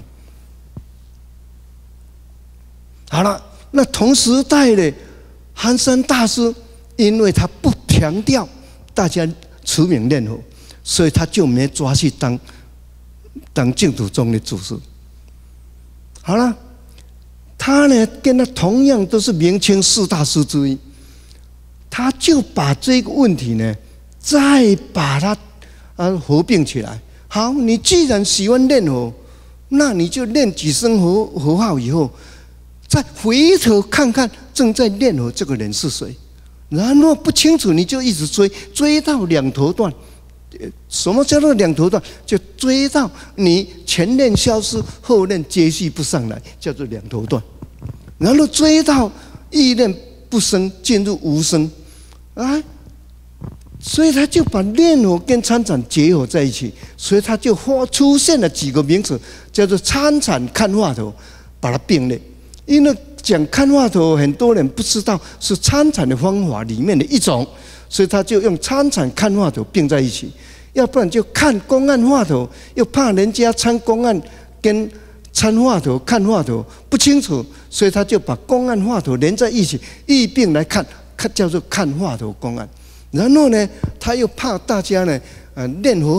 好了，那同时代的寒山大师，因为他不强调大家持名念佛，所以他就没抓去当当净土宗的祖师。好了。他呢，跟他同样都是明清四大师之一，他就把这个问题呢，再把它啊合并起来。好，你既然喜欢念佛，那你就念几声佛佛号以后，再回头看看正在念佛这个人是谁。然后不清楚，你就一直追，追到两头断。什么叫做两头断？就追到你前念消失，后念接续不上来，叫做两头断。然后追到意念不生，进入无生，啊，所以他就把念佛跟参禅结合在一起，所以他就出现了几个名词，叫做参禅看话头，把它并列。因为讲看话头，很多人不知道是参禅的方法里面的一种。所以他就用参禅看话头并在一起，要不然就看公案话头，又怕人家参公案跟参话头看话头不清楚，所以他就把公案话头连在一起一并来看，看叫做看话头公案。然后呢，他又怕大家呢，呃，念佛号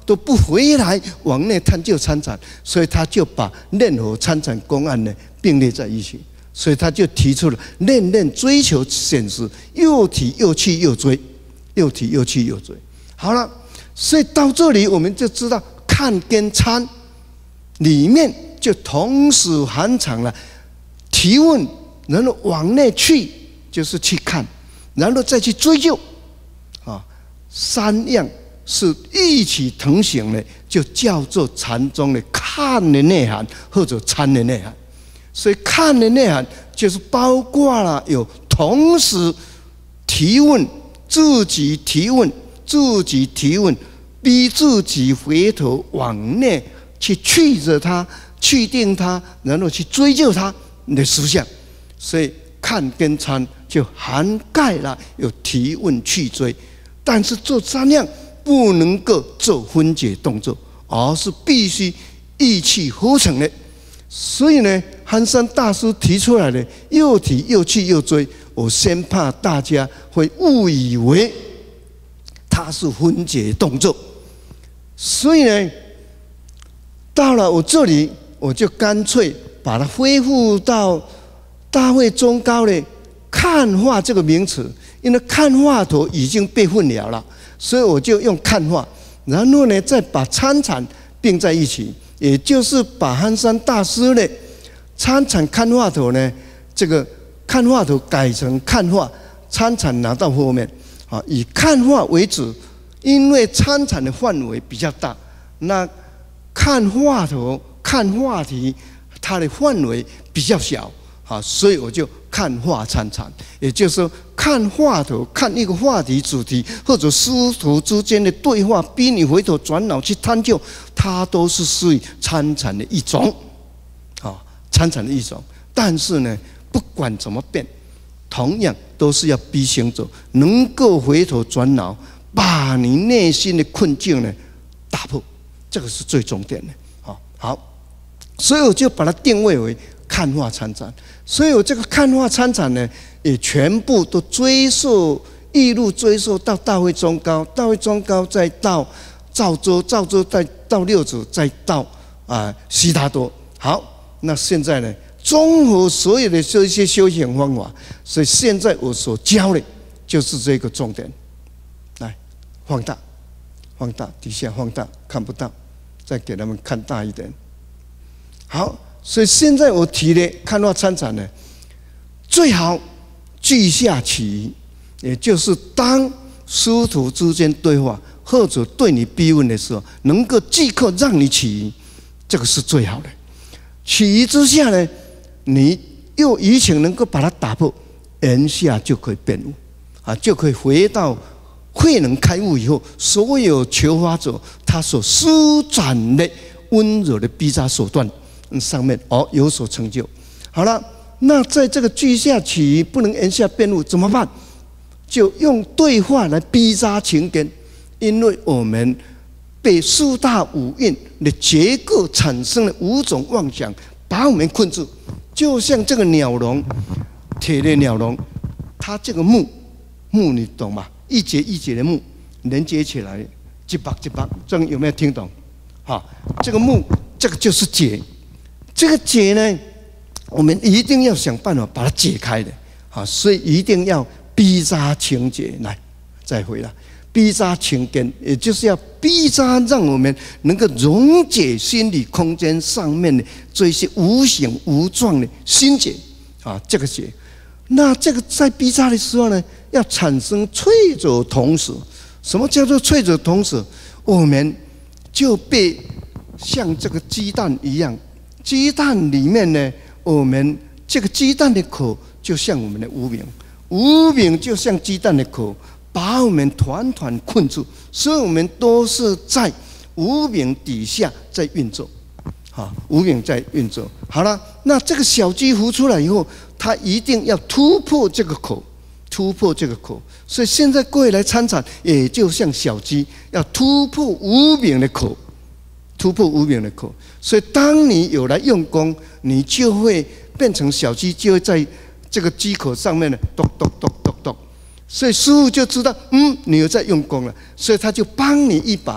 都不回来往内探究参禅，所以他就把念佛参禅公案呢并列在一起，所以他就提出了念念追求显实，又提又去又追，又提又去又追。好了，所以到这里我们就知道看跟参里面就同时含藏了提问，然后往内去就是去看，然后再去追究，啊，三样是一起同行的，就叫做禅宗的看的内涵或者参的内涵。所以看的内涵就是包括了有同时提问，自己提问，自己提问，逼自己回头往内去去着它，去定它，然后去追究它的思想。所以看跟参就涵盖了有提问去追，但是这三样不能够做分解动作，而是必须一气呵成的。所以呢，寒山大师提出来的又提又去又追，我先怕大家会误以为它是分解动作，所以呢，到了我这里，我就干脆把它恢复到大会宗高的看化这个名词，因为看化头已经被混淆了，所以我就用看化，然后呢，再把参禅并在一起。也就是把寒山大师的参禅看化头呢，这个看化头改成看化，参禅拿到后面，啊，以看化为主，因为参禅的范围比较大，那看化头、看话题，它的范围比较小，啊，所以我就看化参禅，也就是说看话头，看一个话题主题或者师徒之间的对话，逼你回头转脑去探究。它都是属于参禅的一种，啊，参禅的一种。但是呢，不管怎么变，同样都是要逼行者能够回头转脑，把你内心的困境呢打破，这个是最重点的。好，好，所以我就把它定位为看化参禅。所以我这个看化参禅呢，也全部都追溯，一路追溯到大会宗高，大会宗高再到赵州，赵州再到六祖，再到啊悉达多。好，那现在呢，综合所有的这些修行方法，所以现在我所教的就是这个重点。来，放大，放大，底下放大，看不到，再给他们看大一点。好，所以现在我提的看化参禅呢，最好具下起疑，也就是当师徒之间对话，或者对你逼问的时候，能够即刻让你起疑，这个是最好的。起疑之下呢，你又疑情能够把它打破，言下就可以变悟，啊，就可以回到慧能开悟以后，所有求法者他所施展的温柔的逼扎手段上面，哦，有所成就。好了，那在这个句下起疑，不能言下变悟，怎么办？就用对话来逼扎情根。因为我们被四大五蕴的结构产生了五种妄想，把我们困住。就像这个鸟笼，铁的鸟笼，它这个木木你懂吗？一节一节的木连接起来，一把一把，这样有没有听懂？好，这个木，这个就是结。这个结呢，我们一定要想办法把它解开的。好，所以一定要逼扎情结。来，再回来。逼扎情根，也就是要逼扎，让我们能够溶解心理空间上面的这些无形无状的心结啊，这个结。那这个在逼扎的时候呢，要产生脆者同时。什么叫做脆者同时？我们就被像这个鸡蛋一样，鸡蛋里面呢，我们这个鸡蛋的口就像我们的无明，无明就像鸡蛋的口。把我们团团困住，所以我们都是在无明底下在运作，啊，无明在运作。好了，那这个小鸡孵出来以后，它一定要突破这个口，突破这个口。所以现在各位来参禅，也就像小鸡要突破无明的口，突破无明的口。所以当你有来用功，你就会变成小鸡，就会在这个鸡口上面呢，咚咚咚咚咚。所以师父就知道，嗯，你有在用功了，所以他就帮你一把，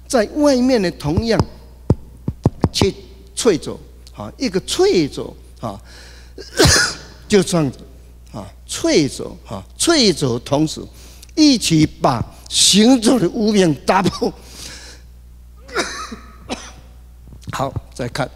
在外面呢，同样去淬走啊，一个淬走啊，就这样子啊，淬走啊，淬走同时一起把行走的无明打破。好，再看，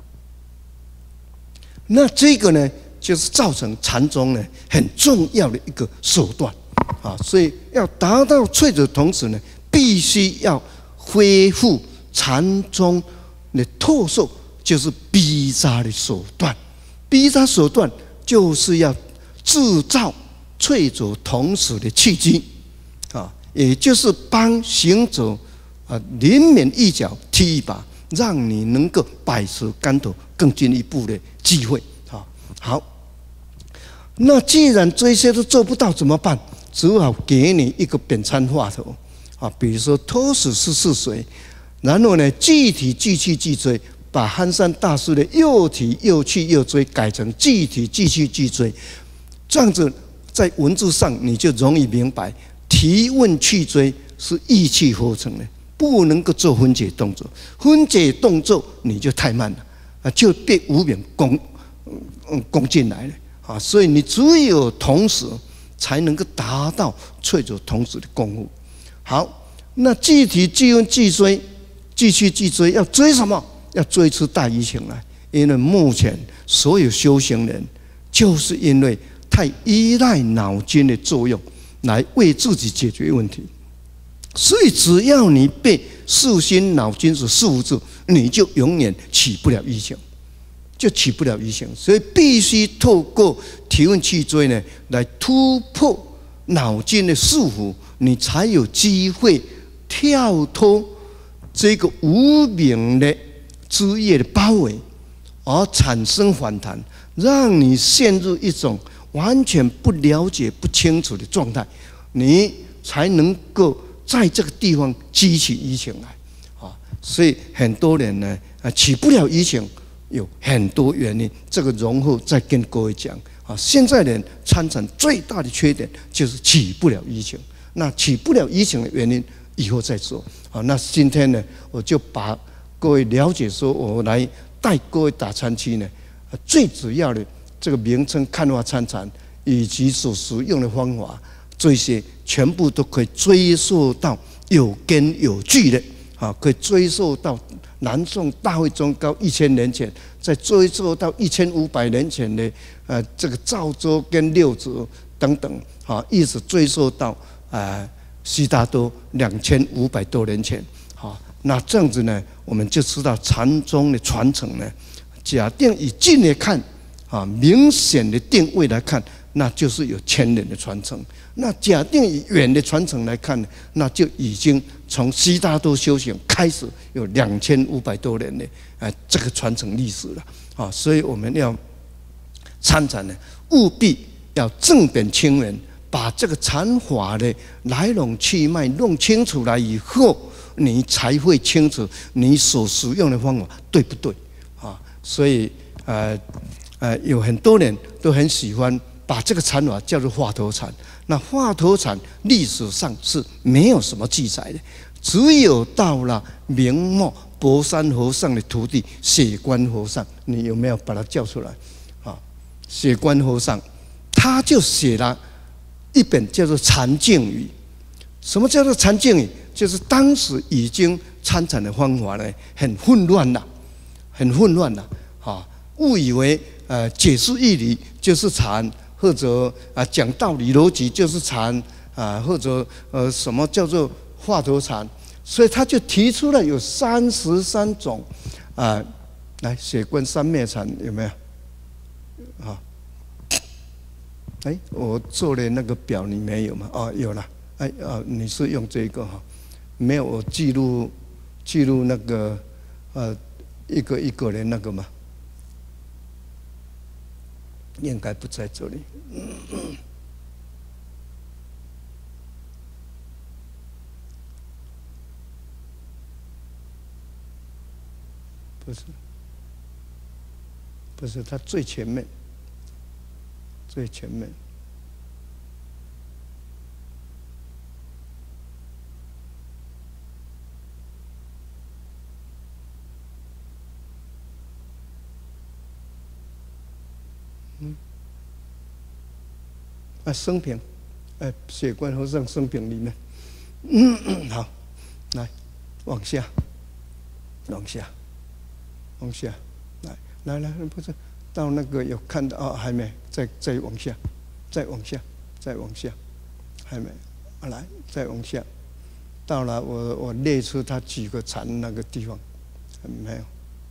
那这个呢，就是造成禅宗呢很重要的一个手段啊，所以要达到淬走同时呢，必须要恢复禅宗的特色，就是逼扎的手段。逼扎手段就是要制造淬走同时的契机啊，也就是帮行者啊临门一脚踢一把，让你能够百尺竿头更进一步的机会啊。好，那既然这些都做不到怎么办？只好给你一个扁参话头啊，比如说托死是是水，然后呢，具体具去具追，把憨山大师的又提又去又追改成具体具去具追，这样子在文字上你就容易明白，提问去追是意气呵成的，不能够做分解动作，分解动作你就太慢了啊，就被无明攻嗯攻进来了啊，所以你只有同时才能够达到淬走同时的功夫。好，那具体具问具追，继续具追，要追什么？要追出大疑情来。因为目前所有修行人，就是因为太依赖脑筋的作用来为自己解决问题，所以只要你被世心脑筋所束缚住，你就永远起不了疑情，就起不了疑情。所以必须透过提问去追呢，来突破脑筋的束缚，你才有机会跳脱这个无明的枝叶的包围，而产生反弹，让你陷入一种完全不了解、不清楚的状态，你才能够在这个地方激起疑情来啊！所以很多人呢啊起不了疑情，有很多原因。这个容后再跟各位讲啊。现在人参禅最大的缺点就是起不了疑情。那起不了疑情的原因，以后再说啊。那今天呢，我就把各位了解说，我来带各位打参期呢，最主要的这个名称看法参禅，以及所使用的方法，这些全部都可以追溯到有根有据的啊，可以追溯到南宋大慧宗高一千年前，再追溯到一千五百年前的呃这个赵州跟六祖等等啊，一直追溯到啊悉达多两千五百多年前啊。那这样子呢，我们就知道禅宗的传承呢，假定以近来看啊，明显的定位来看，那就是有千年的传承。那假定以远的传承来看呢，那就已经从悉达多修行开始有两千五百多年的啊这个传承历史了啊。所以我们要参禅呢，务必要正本清源，把这个禅法的来龙去脉弄清楚来以后，你才会清楚你所使用的方法对不对啊？所以呃呃，有很多人都很喜欢把这个禅法叫做华佗禅。那华佗禅历史上是没有什么记载的，只有到了明末博山和尚的徒弟雪观和尚，你有没有把他叫出来？啊，雪观和尚他就写了一本叫做《禅净语》。什么叫做禅净语？就是当时已经参禅的方法呢，很混乱了，很混乱了啊！误以为呃解释义理就是禅，或者啊讲道理逻辑就是禅啊，或者呃什么叫做华佗禅，所以他就提出了有三十三种啊，来雪观三昧禅有没有？啊，哎，我做的那个表你没有吗？哦，有了。哎啊，你是用这个哈？没有，我记录记录那个呃一个一个人那个嘛，应该不在这里。不是，不是，它最前面，最前面。 嗯，啊，生平，哎，血观和尚生平里面，嗯嗯，好，来往下，往下，往下，来来来，不是到那个有看到啊、哦？还没，再再往下，再往下，再往下，还没，啊、来再往下，到了我我列出他几个禅那个地方，没有。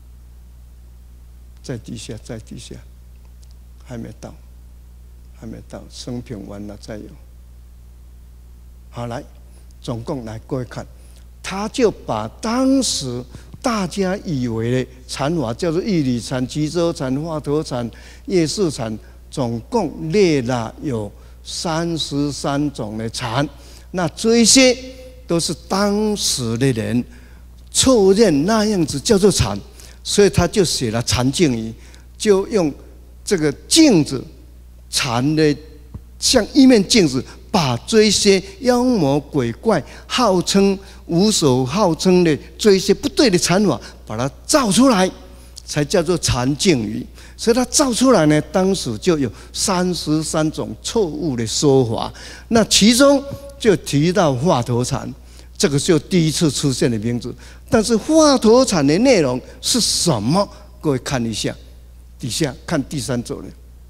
在底下，在底下，还没到，还没到，生平完了再有。好，来，总共来各位看，他就把当时大家以为的禅法叫做玉里禅、吉州禅、华佗禅、夜市禅，总共列了有三十三种的禅。那这一些都是当时的人错认那样子叫做禅。所以他就写了《禅净语》，就用这个镜子禅的像一面镜子，把这些妖魔鬼怪、号称无所号称的这些不对的禅法，把它造出来，才叫做《禅净语》。所以他造出来呢，当时就有三十三种错误的说法。那其中就提到华佗禅。这个就第一次出现的名字，但是华佗禅的内容是什么？各位看一下，底下看第三组的。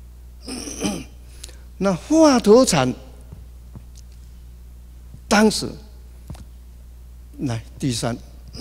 那华佗禅当时来第三，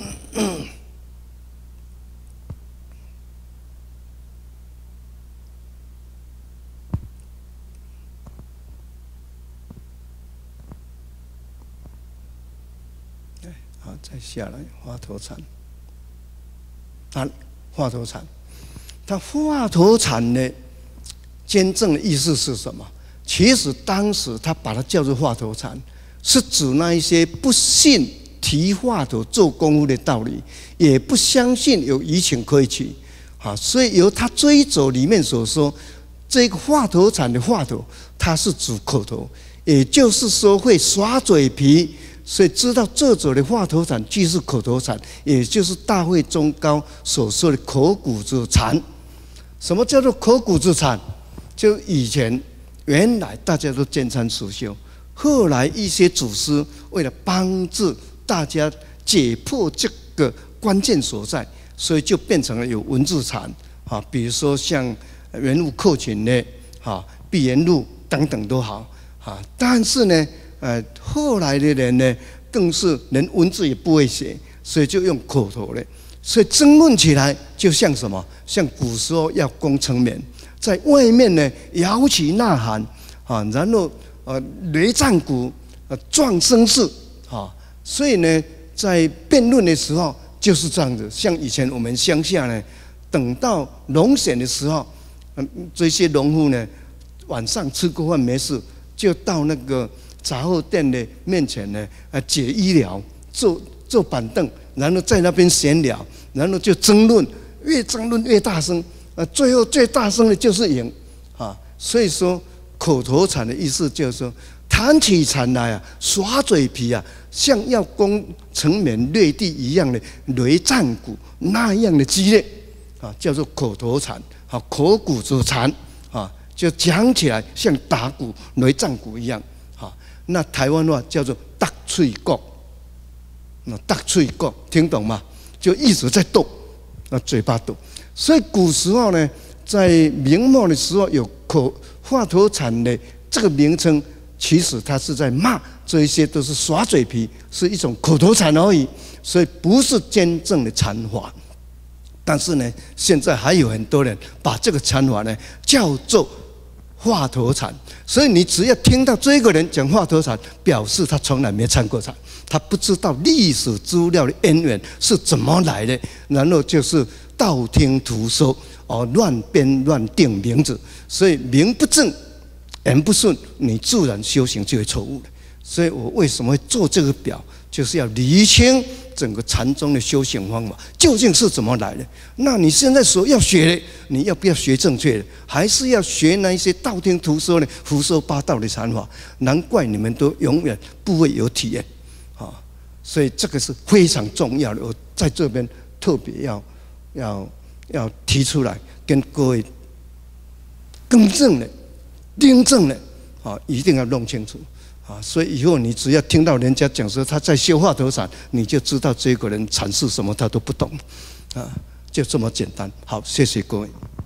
好，再下来华佗禅。啊，华佗禅，他华佗禅的真正的意思是什么？其实当时他把它叫做华佗禅，是指那一些不信提华佗做功夫的道理，也不相信有余情可以取。啊，所以由他这一组里面所说，这个华佗禅的华佗，它是指口头，也就是说会耍嘴皮。所以知道这种的华佗禅即是口头禅，也就是大会宗高所说的口骨之禅。什么叫做口骨之禅？就以前原来大家都见禅实修，后来一些祖师为了帮助大家解破这个关键所在，所以就变成了有文字禅啊，比如说像圆悟寇群的啊、碧岩录等等都好啊，但是呢。呃，后来的人呢，更是连文字也不会写，所以就用口头的，所以争论起来就像什么？像古时候要攻城门，在外面呢摇旗呐喊啊，然后呃擂战鼓，呃壮声势啊，所以呢，在辩论的时候就是这样子。像以前我们乡下呢，等到农闲的时候，嗯，这些农户呢，晚上吃过饭没事，就到那个杂货店的面前呢，啊，解医疗，坐坐板凳，然后在那边闲聊，然后就争论，越争论越大声，啊，最后最大声的就是赢，啊，所以说口头禅的意思就是说，谈起禅来啊，耍嘴皮啊，像要攻城门掠地一样的擂战鼓那样的激烈，啊，叫做口头禅，啊，口骨之禅，啊，就讲起来像打鼓、擂战鼓一样。那台湾话叫做“搭嘴角”，那“搭嘴角”听懂吗？就一直在动，那嘴巴动。所以古时候呢，在明末的时候有口华佗禅的这个名称，其实他是在骂这一些都是耍嘴皮，是一种口头禅而已，所以不是真正的禅法。但是呢，现在还有很多人把这个禅法呢叫做华佗禅，所以你只要听到这个人讲华佗禅，表示他从来没参过禅，他不知道历史资料的渊源是怎么来的，然后就是道听途说，哦，乱编乱定名字，所以名不正言不顺，你自然修行就会错误了。所以我为什么会做这个表，就是要厘清整个禅宗的修行方法究竟是怎么来的。那你现在所要学的，你要不要学正确的，还是要学那一些道听途说的胡说八道的禅法？难怪你们都永远不会有体验啊！所以这个是非常重要的，我在这边特别要要要提出来，跟各位更正的、订正的，啊，一定要弄清楚。啊，所以以后你只要听到人家讲说他在修化头禅，你就知道这个人阐释什么他都不懂，啊，就这么简单。好，谢谢各位。